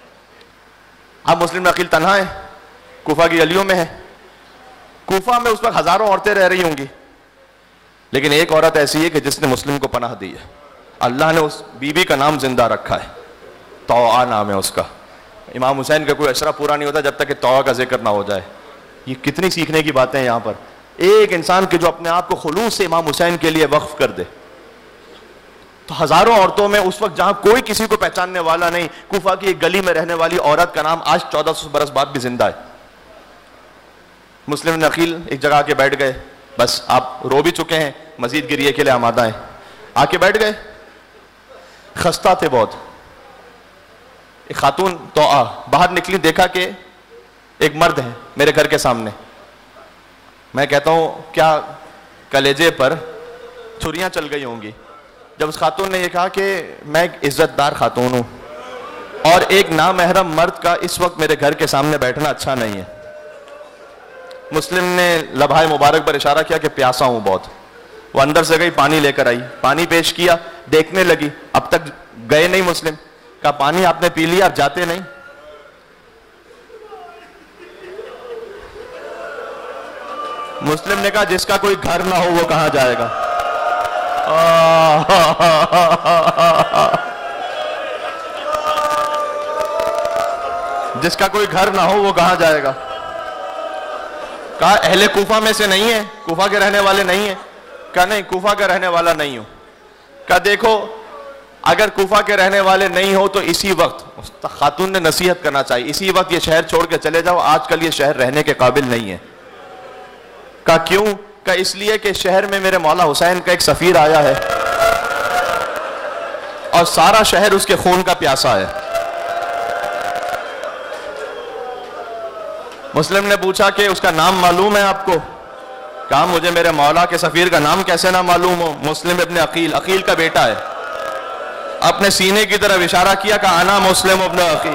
اب مسلم بن عقیل تنہا ہے، کوفہ کی گلیوں میں ہے. کوفہ میں اس وقت ہزاروں عورتیں رہ رہی ہوں گی، لیکن ایک عورت ایسی ہے کہ جس نے مسلم کو پناہ دی ہے. اللہ نے اس بی بی کا نام زندہ رکھا ہے، طوعا نام ہے اس کا. امام حسین کا کوئی اشرہ پورا نہیں ہوتا جب تک کہ طوعا کا ذکر نہ ہو جائے. یہ کتنی سیکھنے کی باتیں ہیں یہاں پر. ایک انسان کے جو اپنے آپ کو خلوص سے امام حسین کے لیے وقف کر دے. تو ہزاروں عورتوں میں اس وقت جہاں کوئی کسی کو پہچاننے والا نہیں، کوفہ کی ایک گلی میں رہنے والی عورت کا نام آج چودہ سو برس بعد بھی زندہ ہے. مسلم بن عقیل ایک جگہ آ کے بیٹھ گئے. بس آپ رو بھی چکے ہیں، مزید گریے کے لیے آمادہ ہیں. آ کے بیٹھ گئے، خستہ تھے بہت. ایک خاتون طوعا باہر نکلی، دیکھا کہ ایک مرد ہے میرے گھر کے سامنے. میں کہتا ہوں کیا کلیجے پر چھریاں چل گئی ہوں گی جب اس خاتون نے یہ کہا کہ میں ایک عزت دار خاتون ہوں اور ایک نامحرم مرد کا اس وقت میرے گھر کے سامنے بیٹھنا اچھا نہیں ہے. مسلم نے لبھائے مبارک پر اشارہ کیا کہ پیاسا ہوں بہت. وہ اندر سے گئی، پانی لے کر آئی، پانی پیش کیا، دیکھنے لگی. اب تک گئے نہیں مسلم. کہا پانی آپ نے پی لیا، آپ جاتے نہیں؟ مسلم نے کہا جس کا کوئی گھر نہ ہو وہ کہاں جائے گا. جس کا کوئی گھر نہ ہو وہ کہاں جائے گا. کہا اہل کوفہ میں سے نہیں ہے، کوفہ کے رہنے والے نہیں ہیں؟ کہا نہیں، کوفہ کا رہنے والا نہیں ہوں. کہا دیکھو اگر کوفہ کے رہنے والے نہیں ہو تو اسی وقت خاتون نے نصیحت کرنا چاہیے، اسی وقت یہ شہر چھوڑ کے چلے جاؤ، آج کل یہ شہر رہنے کے قابل نہیں ہے. کہا کیوں؟ کہا اس لیے کہ شہر میں میرے مولا حسین کا ایک سفیر آیا ہے اور سارا شہر اس کے خون کا پیاسا ہے. مسلم نے پوچھا کہ اس کا نام معلوم ہے آپ کو؟ کہا مجھے میرے مولا کے سفیر کا نام کیسے نہ معلوم ہو. مسلم ابن عقیل، عقیل کا بیٹا ہے. اپنے سینے کی طرف اشارہ کیا کہ انا مسلم ابن عقیل.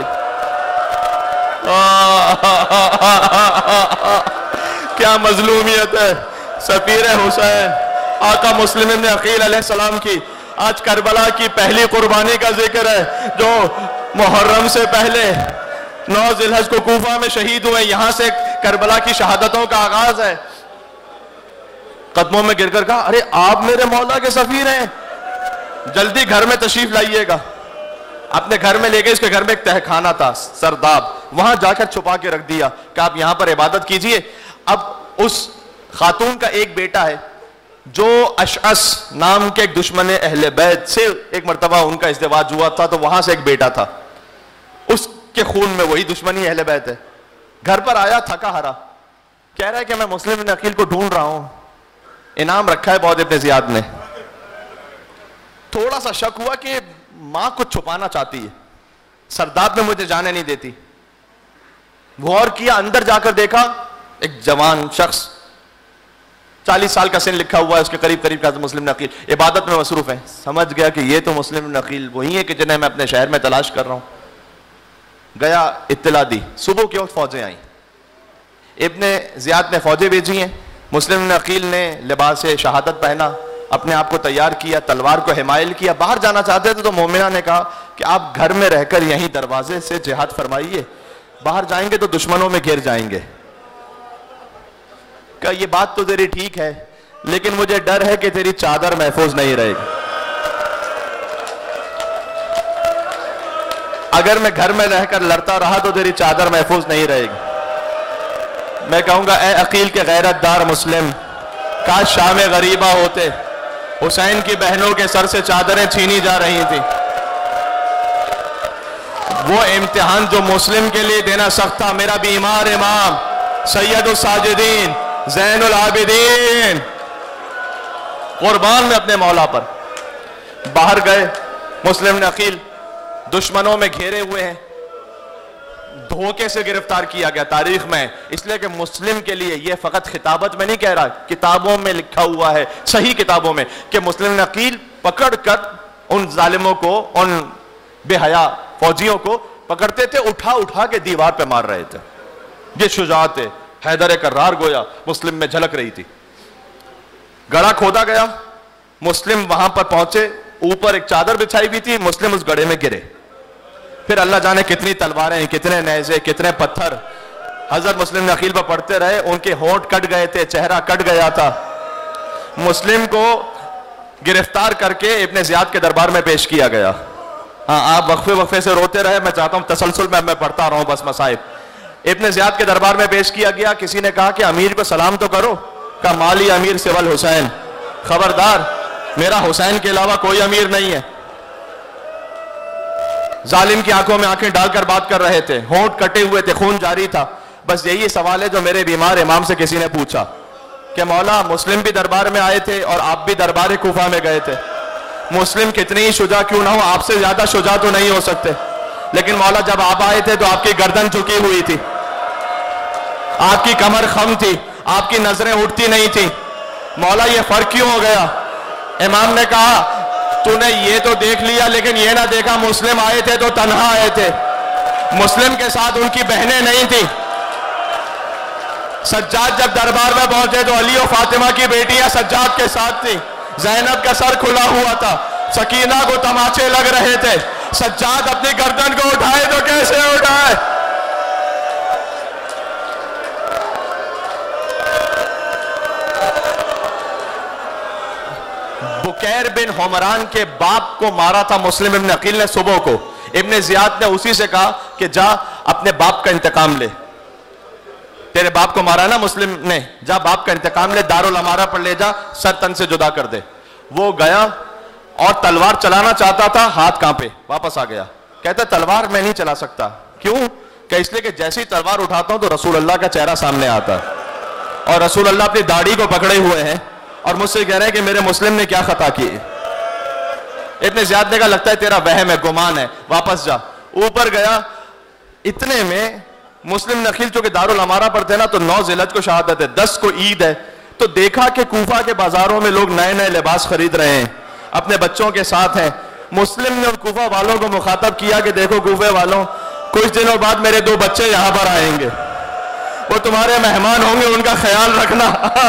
کیا مظلومیت ہے. سفیر حسین آقا مسلم ابن عقیل علیہ السلام کی آج کربلا کی پہلی قربانی کا ذکر ہے، جو محرم سے پہلے نو ذی الحج کو کوفہ میں شہید ہوئے. یہاں سے کربلا کی شہادتوں کا آغاز ہے. قدموں میں گر کر کہا ارے آپ میرے مولا کے سفیر ہیں، جلدی گھر میں تشریف لائیے گا. اپنے گھر میں لے گئے. اس کے گھر میں ایک تہخانہ تھا سرداب، وہاں جا کر چھپا کے رکھ دیا کہ آپ یہاں پر عبادت کیجئے. اب اس خاتون کا ایک بیٹا ہے جو اشعث نام کے ایک دشمن اہل بیت سے ایک مرتبہ ان کا ازدواج ہوا تھا، تو وہاں سے ایک بیٹا تھا، اس کے خون میں وہی دشمنی اہل بیت ہے. گھر پر آیا تھکا ہرا، کہہ رہا ہے کہ میں مسلم بن عقیل کو ڈھونڈ رہا ہوں، انعام رکھا ہے بہت ابن زیاد نے. تھوڑا سا شک ہوا کہ ماں کچھ چھپانا چاہتی ہے، سرداب میں مجھے جانے نہیں دیتی. غور کیا، اندر جا کر دیکھا ایک جوان شخص، چالیس سال کا سن لکھا ہوا ہے اس کے قریب قریب کا، مسلم بن عقیل عبادت میں مصروف ہے. سمجھ گیا کہ یہ تو مسلم بن عقیل وہی ہے کہ جنہیں میں اپنے شہر میں تلاش کر رہا ہوں. گیا اطلاع دی. صبح کے وقت فوجیں آئیں، ابن زیاد نے فوجیں بھیجی ہیں. مسلم بن عقیل نے لباس شہادت پہنا، اپنے آپ کو تیار کیا، تلوار کو حمائل کیا. باہر جانا چاہتے تھے تو مومنہ نے کہا کہ آپ گھر میں رہ کر یہیں دروازے سے جہاد فرمائیے، باہر جائیں گے تو دشمنوں میں گھر جائیں گے. کہا یہ بات تو تیری ٹھیک ہے، لیکن مجھے ڈر ہے کہ تیری چادر محفوظ نہیں رہے گی. اگر میں گھر میں رہ کر لڑتا رہا تو تیری چادر محفوظ نہیں رہے گی. میں کہوں گا اے عقیل کے غیرت دار مسلم، کاش شام غریبہ ہوتے، حسین کی بہنوں کے سر سے چادریں چھینی جا رہی تھیں. وہ امتحان جو مسلم کے لیے دینا سخت تھا. میرا بیمار امام سید الساجدین زین العابدین قربان میں اپنے مولا پر. باہر گئے، مسلم بن عقیل دشمنوں میں گھیرے ہوئے ہیں، دھوکے سے گرفتار کیا گیا تاریخ میں. اس لیے کہ مسلم کے لیے یہ فقط خطابت میں نہیں کہہ رہا، کتابوں میں لکھا ہوا ہے، صحیح کتابوں میں، کہ مسلم بن عقیل پکڑ کر ان ظالموں کو، ان بے حیا فوجیوں کو پکڑتے تھے، اٹھا اٹھا کے دیوار پہ مار رہے تھے. یہ شجاعت ہے. حیدر کرار گویا مسلم میں جھلک رہی تھی. گڑھا کھودا گیا، مسلم وہاں پر پہنچے، اوپر ایک چادر بچھائی ہوئی تھی، مسلم اس گڑھے میں گرے. پھر اللہ جانے کتنی تلواریں، کتنے نیزے، کتنے پتھر حضرت مسلم عقیل پر پڑھتے رہے. ان کے ہونٹ کٹ گئے تھے، چہرہ کٹ گیا تھا. مسلم کو گرفتار کر کے ابن زیاد کے دربار میں پیش کیا گیا. ہاں آپ وقفے وقفے سے روتے رہے، میں چاہتا ہوں تسلسل میں میں پڑھتا رہا ہوں بس مصائب. ابن زیاد کے دربار میں پیش کیا گیا. کسی نے کہا کہ امیر کو سلام تو کرو. کہا مالی امیر سوال حسین، خبردار میرا حسین کے علاوہ کوئی امیر نہیں ہے. ظالم کی آنکھوں میں آنکھیں ڈال کر بات کر رہے تھے، ہونٹ کٹے ہوئے تھے، خون جاری تھا. بس یہی سوال ہے جو میرے بیمار امام سے کسی نے پوچھا کہ مولا مسلم بھی دربار میں آئے تھے اور آپ بھی دربار کوفہ میں گئے تھے. مسلم کتنی ہی شجاع کیوں نہ ہو، آپ سے زیادہ شجاع تو نہیں ہو سکتے، لیکن مولا جب آپ آئے تھے تو آپ کی گردن جھکی ہوئی تھی، آپ کی کمر خم تھی، آپ کی نظریں اٹھتی نہیں تھی. مولا یہ فرق کیوں ہو گیا؟ امام نے کہا تو نے یہ تو دیکھ لیا لیکن یہ نہ دیکھا مسلم آئے تھے تو تنہا آئے تھے، مسلم کے ساتھ ان کی بہنیں نہیں تھی. سجاد جب دربار میں پہنچے تو علی و فاطمہ کی بیٹیاں سجاد کے ساتھ تھی. زینب کا سر کھلا ہوا تھا، سکینہ کو تماچے لگ رہے تھے. سجاد اپنی گردن کو اٹھائے تو کیسے اٹھائے؟ بکیر بن حمران کے باپ کو مارا تھا مسلم ابن عقیل نے صبح کو. ابن زیاد نے اسی سے کہا کہ جا اپنے باپ کا انتقام لے. تیرے باپ کو مارا نا مسلم نے، جا باپ کا انتقام لے، دارالامارہ پر لے جا، سر تن سے جدا کر دے. وہ گیا اور تلوار چلانا چاہتا تھا، ہاتھ کانپے، واپس آ گیا. کہتا تلوار میں نہیں چلا سکتا. کیوں؟ کہ اس لیے کہ جیسی تلوار اٹھاتا ہوں تو رسول اللہ کا چہرہ سامنے آتا ہے، اور رسول اللہ اپنی داڑھی کو پکڑے ہوئے ہیں اور مجھ سے کہہ رہے ہیں کہ میرے مسلم نے کیا خطا کی. ابن زیاد نے کہا لگتا ہے تیرا وہم ہے، گمان ہے، واپس جا. اوپر گیا. اتنے میں مسلم نخیل چونکہ دارالامارہ پر تھے نا تو نو ذی الحجہ کو شہادت ہے، دس کو عید ہے. تو دیکھا کہ کوفہ کے بازاروں میں لوگ نئے نئے لباس خرید رہے ہیں، اپنے بچوں کے ساتھ ہیں. مسلم نے ان کوفہ والوں کو مخاطب کیا کہ دیکھو کوفہ والوں، کچھ دنوں بعد میرے دو بچے یہاں پر آئیں گے، وہ تمہارے مہمان ہوں گے، ان کا خیال رکھنا.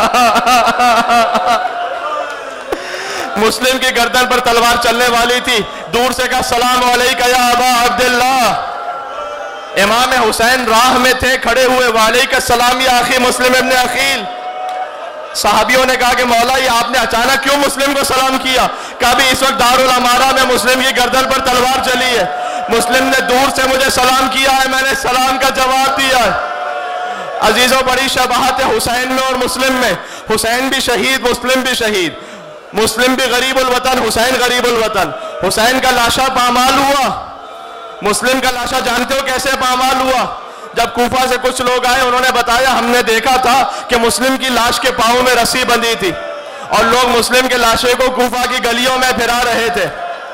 مسلم کی گردن پر تلوار چلنے والی تھی. دور سے کہا سلام علیکہ یا ابا عبداللہ. امام حسین راہ میں تھے کھڑے ہوئے، وعلیکہ السلام یا اخی مسلم ابن عقیل. صحابیوں نے کہا کہ مولا یہ آپ نے اچانک کیوں مسلم کو سلام کیا؟ کہا بھی اس وقت دارالامارہ میں مسلم کی گردن پر تلوار چلی ہے، مسلم نے دور سے مجھے سلام کیا ہے، میں نے سلام کا جواب دیا ہے. عزیزوں بڑی شباہت ہے حسین میں اور مسلم میں. حسین بھی شہید، مسلم بھی شہید. مسلم بھی غریب الوطن، حسین غریب الوطن. حسین کا لاشا پامال ہوا، مسلم کا لاشا جانتے ہو کیسے پامال ہوا؟ جب کوفہ سے کچھ لوگ آئے انہوں نے بتایا ہم نے دیکھا تھا کہ مسلم کی لاش کے پاؤں میں رسی بندھی تھی اور لوگ مسلم کے لاشے کو کوفہ کی گلیوں میں پھرا رہے تھے.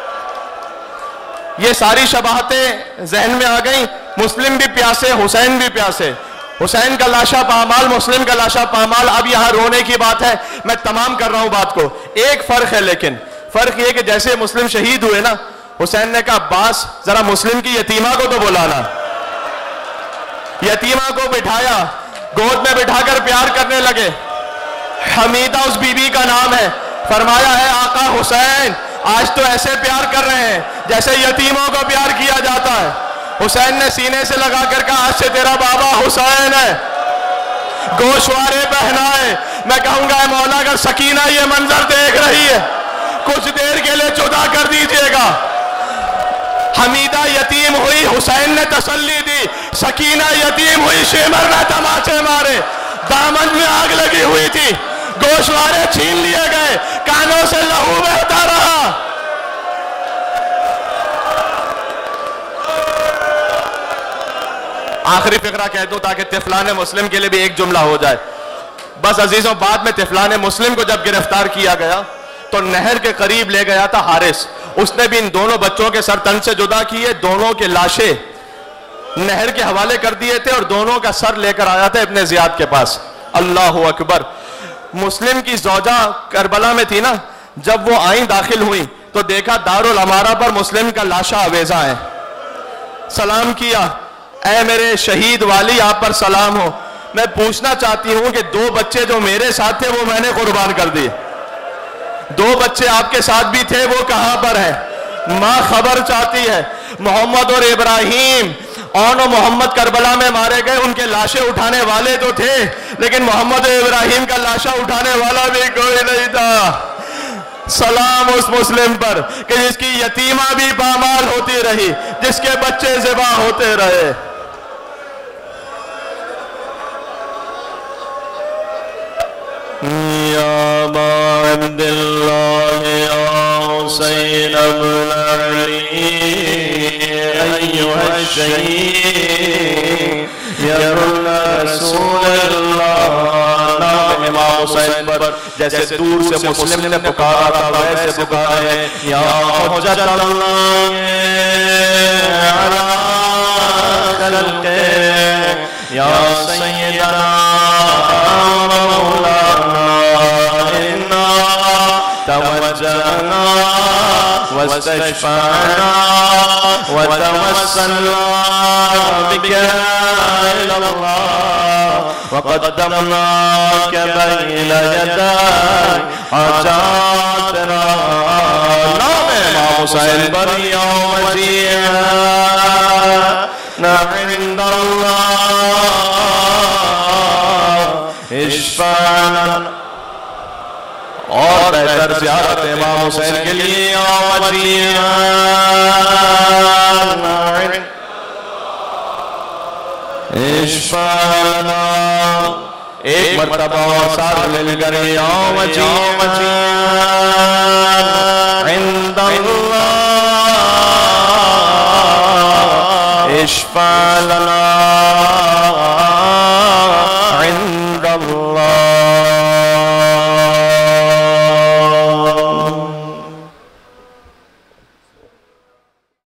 یہ ساری شباہتیں ذہن میں آ گئیں. مسلم بھی پیاسے، حسین بھی پیاسے. حسین کا لاشا پامال، مسلم کا لاشا پامال. اب یہاں رونے کی بات ہے، میں تمام کر رہا ہوں بات کو. ایک فرق ہے، لیکن فرق یہ کہ جیسے مسلم شہید ہوئے نا، حسین نے کہا عباس ذرا مسلم کی یتیمہ کو تو بلانا. یتیمہ کو بٹھایا، گود میں بٹھا کر پیار کرنے لگے. حمیدہ اس بی بی کا نام ہے. فرمایا ہے آقا حسین آج تو ایسے پیار کر رہے ہیں جیسے یتیموں کو پیار کیا جاتا ہے. حسین نے سینے سے لگا کر کہا آج سے تیرا بابا حسین ہے. گوشوارے پہنائے. میں کہوں گا اے مولا اگر سکینہ یہ منظر دیکھ رہی ہے کچھ دیر کے لیے جدا کر دیجئے گا. حمیدہ یتیم ہوئی، حسین نے تسلی دی. سکینہ یتیم ہوئی، شمر نے تماچے مارے. دامن میں آگ لگی ہوئی تھی، گوشوارے چھین لیے گئے، کانوں سے لہو بہتا رہا. آخری فقرہ کہہ دوں تاکہ طفلان مسلم کے لیے بھی ایک جملہ ہو جائے. بس عزیزوں بعد میں طفلان مسلم کو جب گرفتار کیا گیا تو نہر کے قریب لے گیا تھا حارث. اس نے بھی ان دونوں بچوں کے سر تن سے جدا کیے، دونوں کے لاشیں نہر کے حوالے کر دیے تھے اور دونوں کا سر لے کر آیا تھا ابن زیاد کے پاس. اللہ اکبر. مسلم کی زوجہ کربلا میں تھی نا، جب وہ آئیں داخل ہوئی تو دیکھا دارالامارہ پر مسلم کا لاشا آویزہ ہے. سلام کیا، اے میرے شہید والی آپ پر سلام ہو. میں پوچھنا چاہتی ہوں کہ دو بچے جو میرے ساتھ تھے وہ میں نے قربان کر دیے، دو بچے آپ کے ساتھ بھی تھے وہ کہاں پر ہیں؟ ماں خبر چاہتی ہے. محمد اور ابراہیم اون و محمد کربلا میں مارے گئے, ان کے لاشیں اٹھانے والے تو تھے لیکن محمد و ابراہیم کا لاشا اٹھانے والا بھی کوئی نہیں تھا. سلام اس مسلم پر کہ جس کی یتیمہ بھی پامال ہوتی رہی, جس کے بچے ذبح ہوتے رہے. یا ابا عبداللہ یا حسین ابن علی ایوہ الشہید یا ابن رسول اللہ. نام امام حسین پر جیسے دور سے مسلم نے پکارا تھا ویسے پکارے ہیں یا حجت اللہ علی خلقہ یا سیدنا مولانا انا توجہنا واستشفعنا وتوسلنا بك إلى الله وقدمناك بين يدي حاجاتنا. نام امام حسین پر یوم جینا عند اللہ اشفعنا. اور بہتر زیارت امام حسین کے لیے یوم جینا. اشفعنا. ایک مرتبہ اور ساتھ مل کر یوم جینا عند اللہ اشفعنا.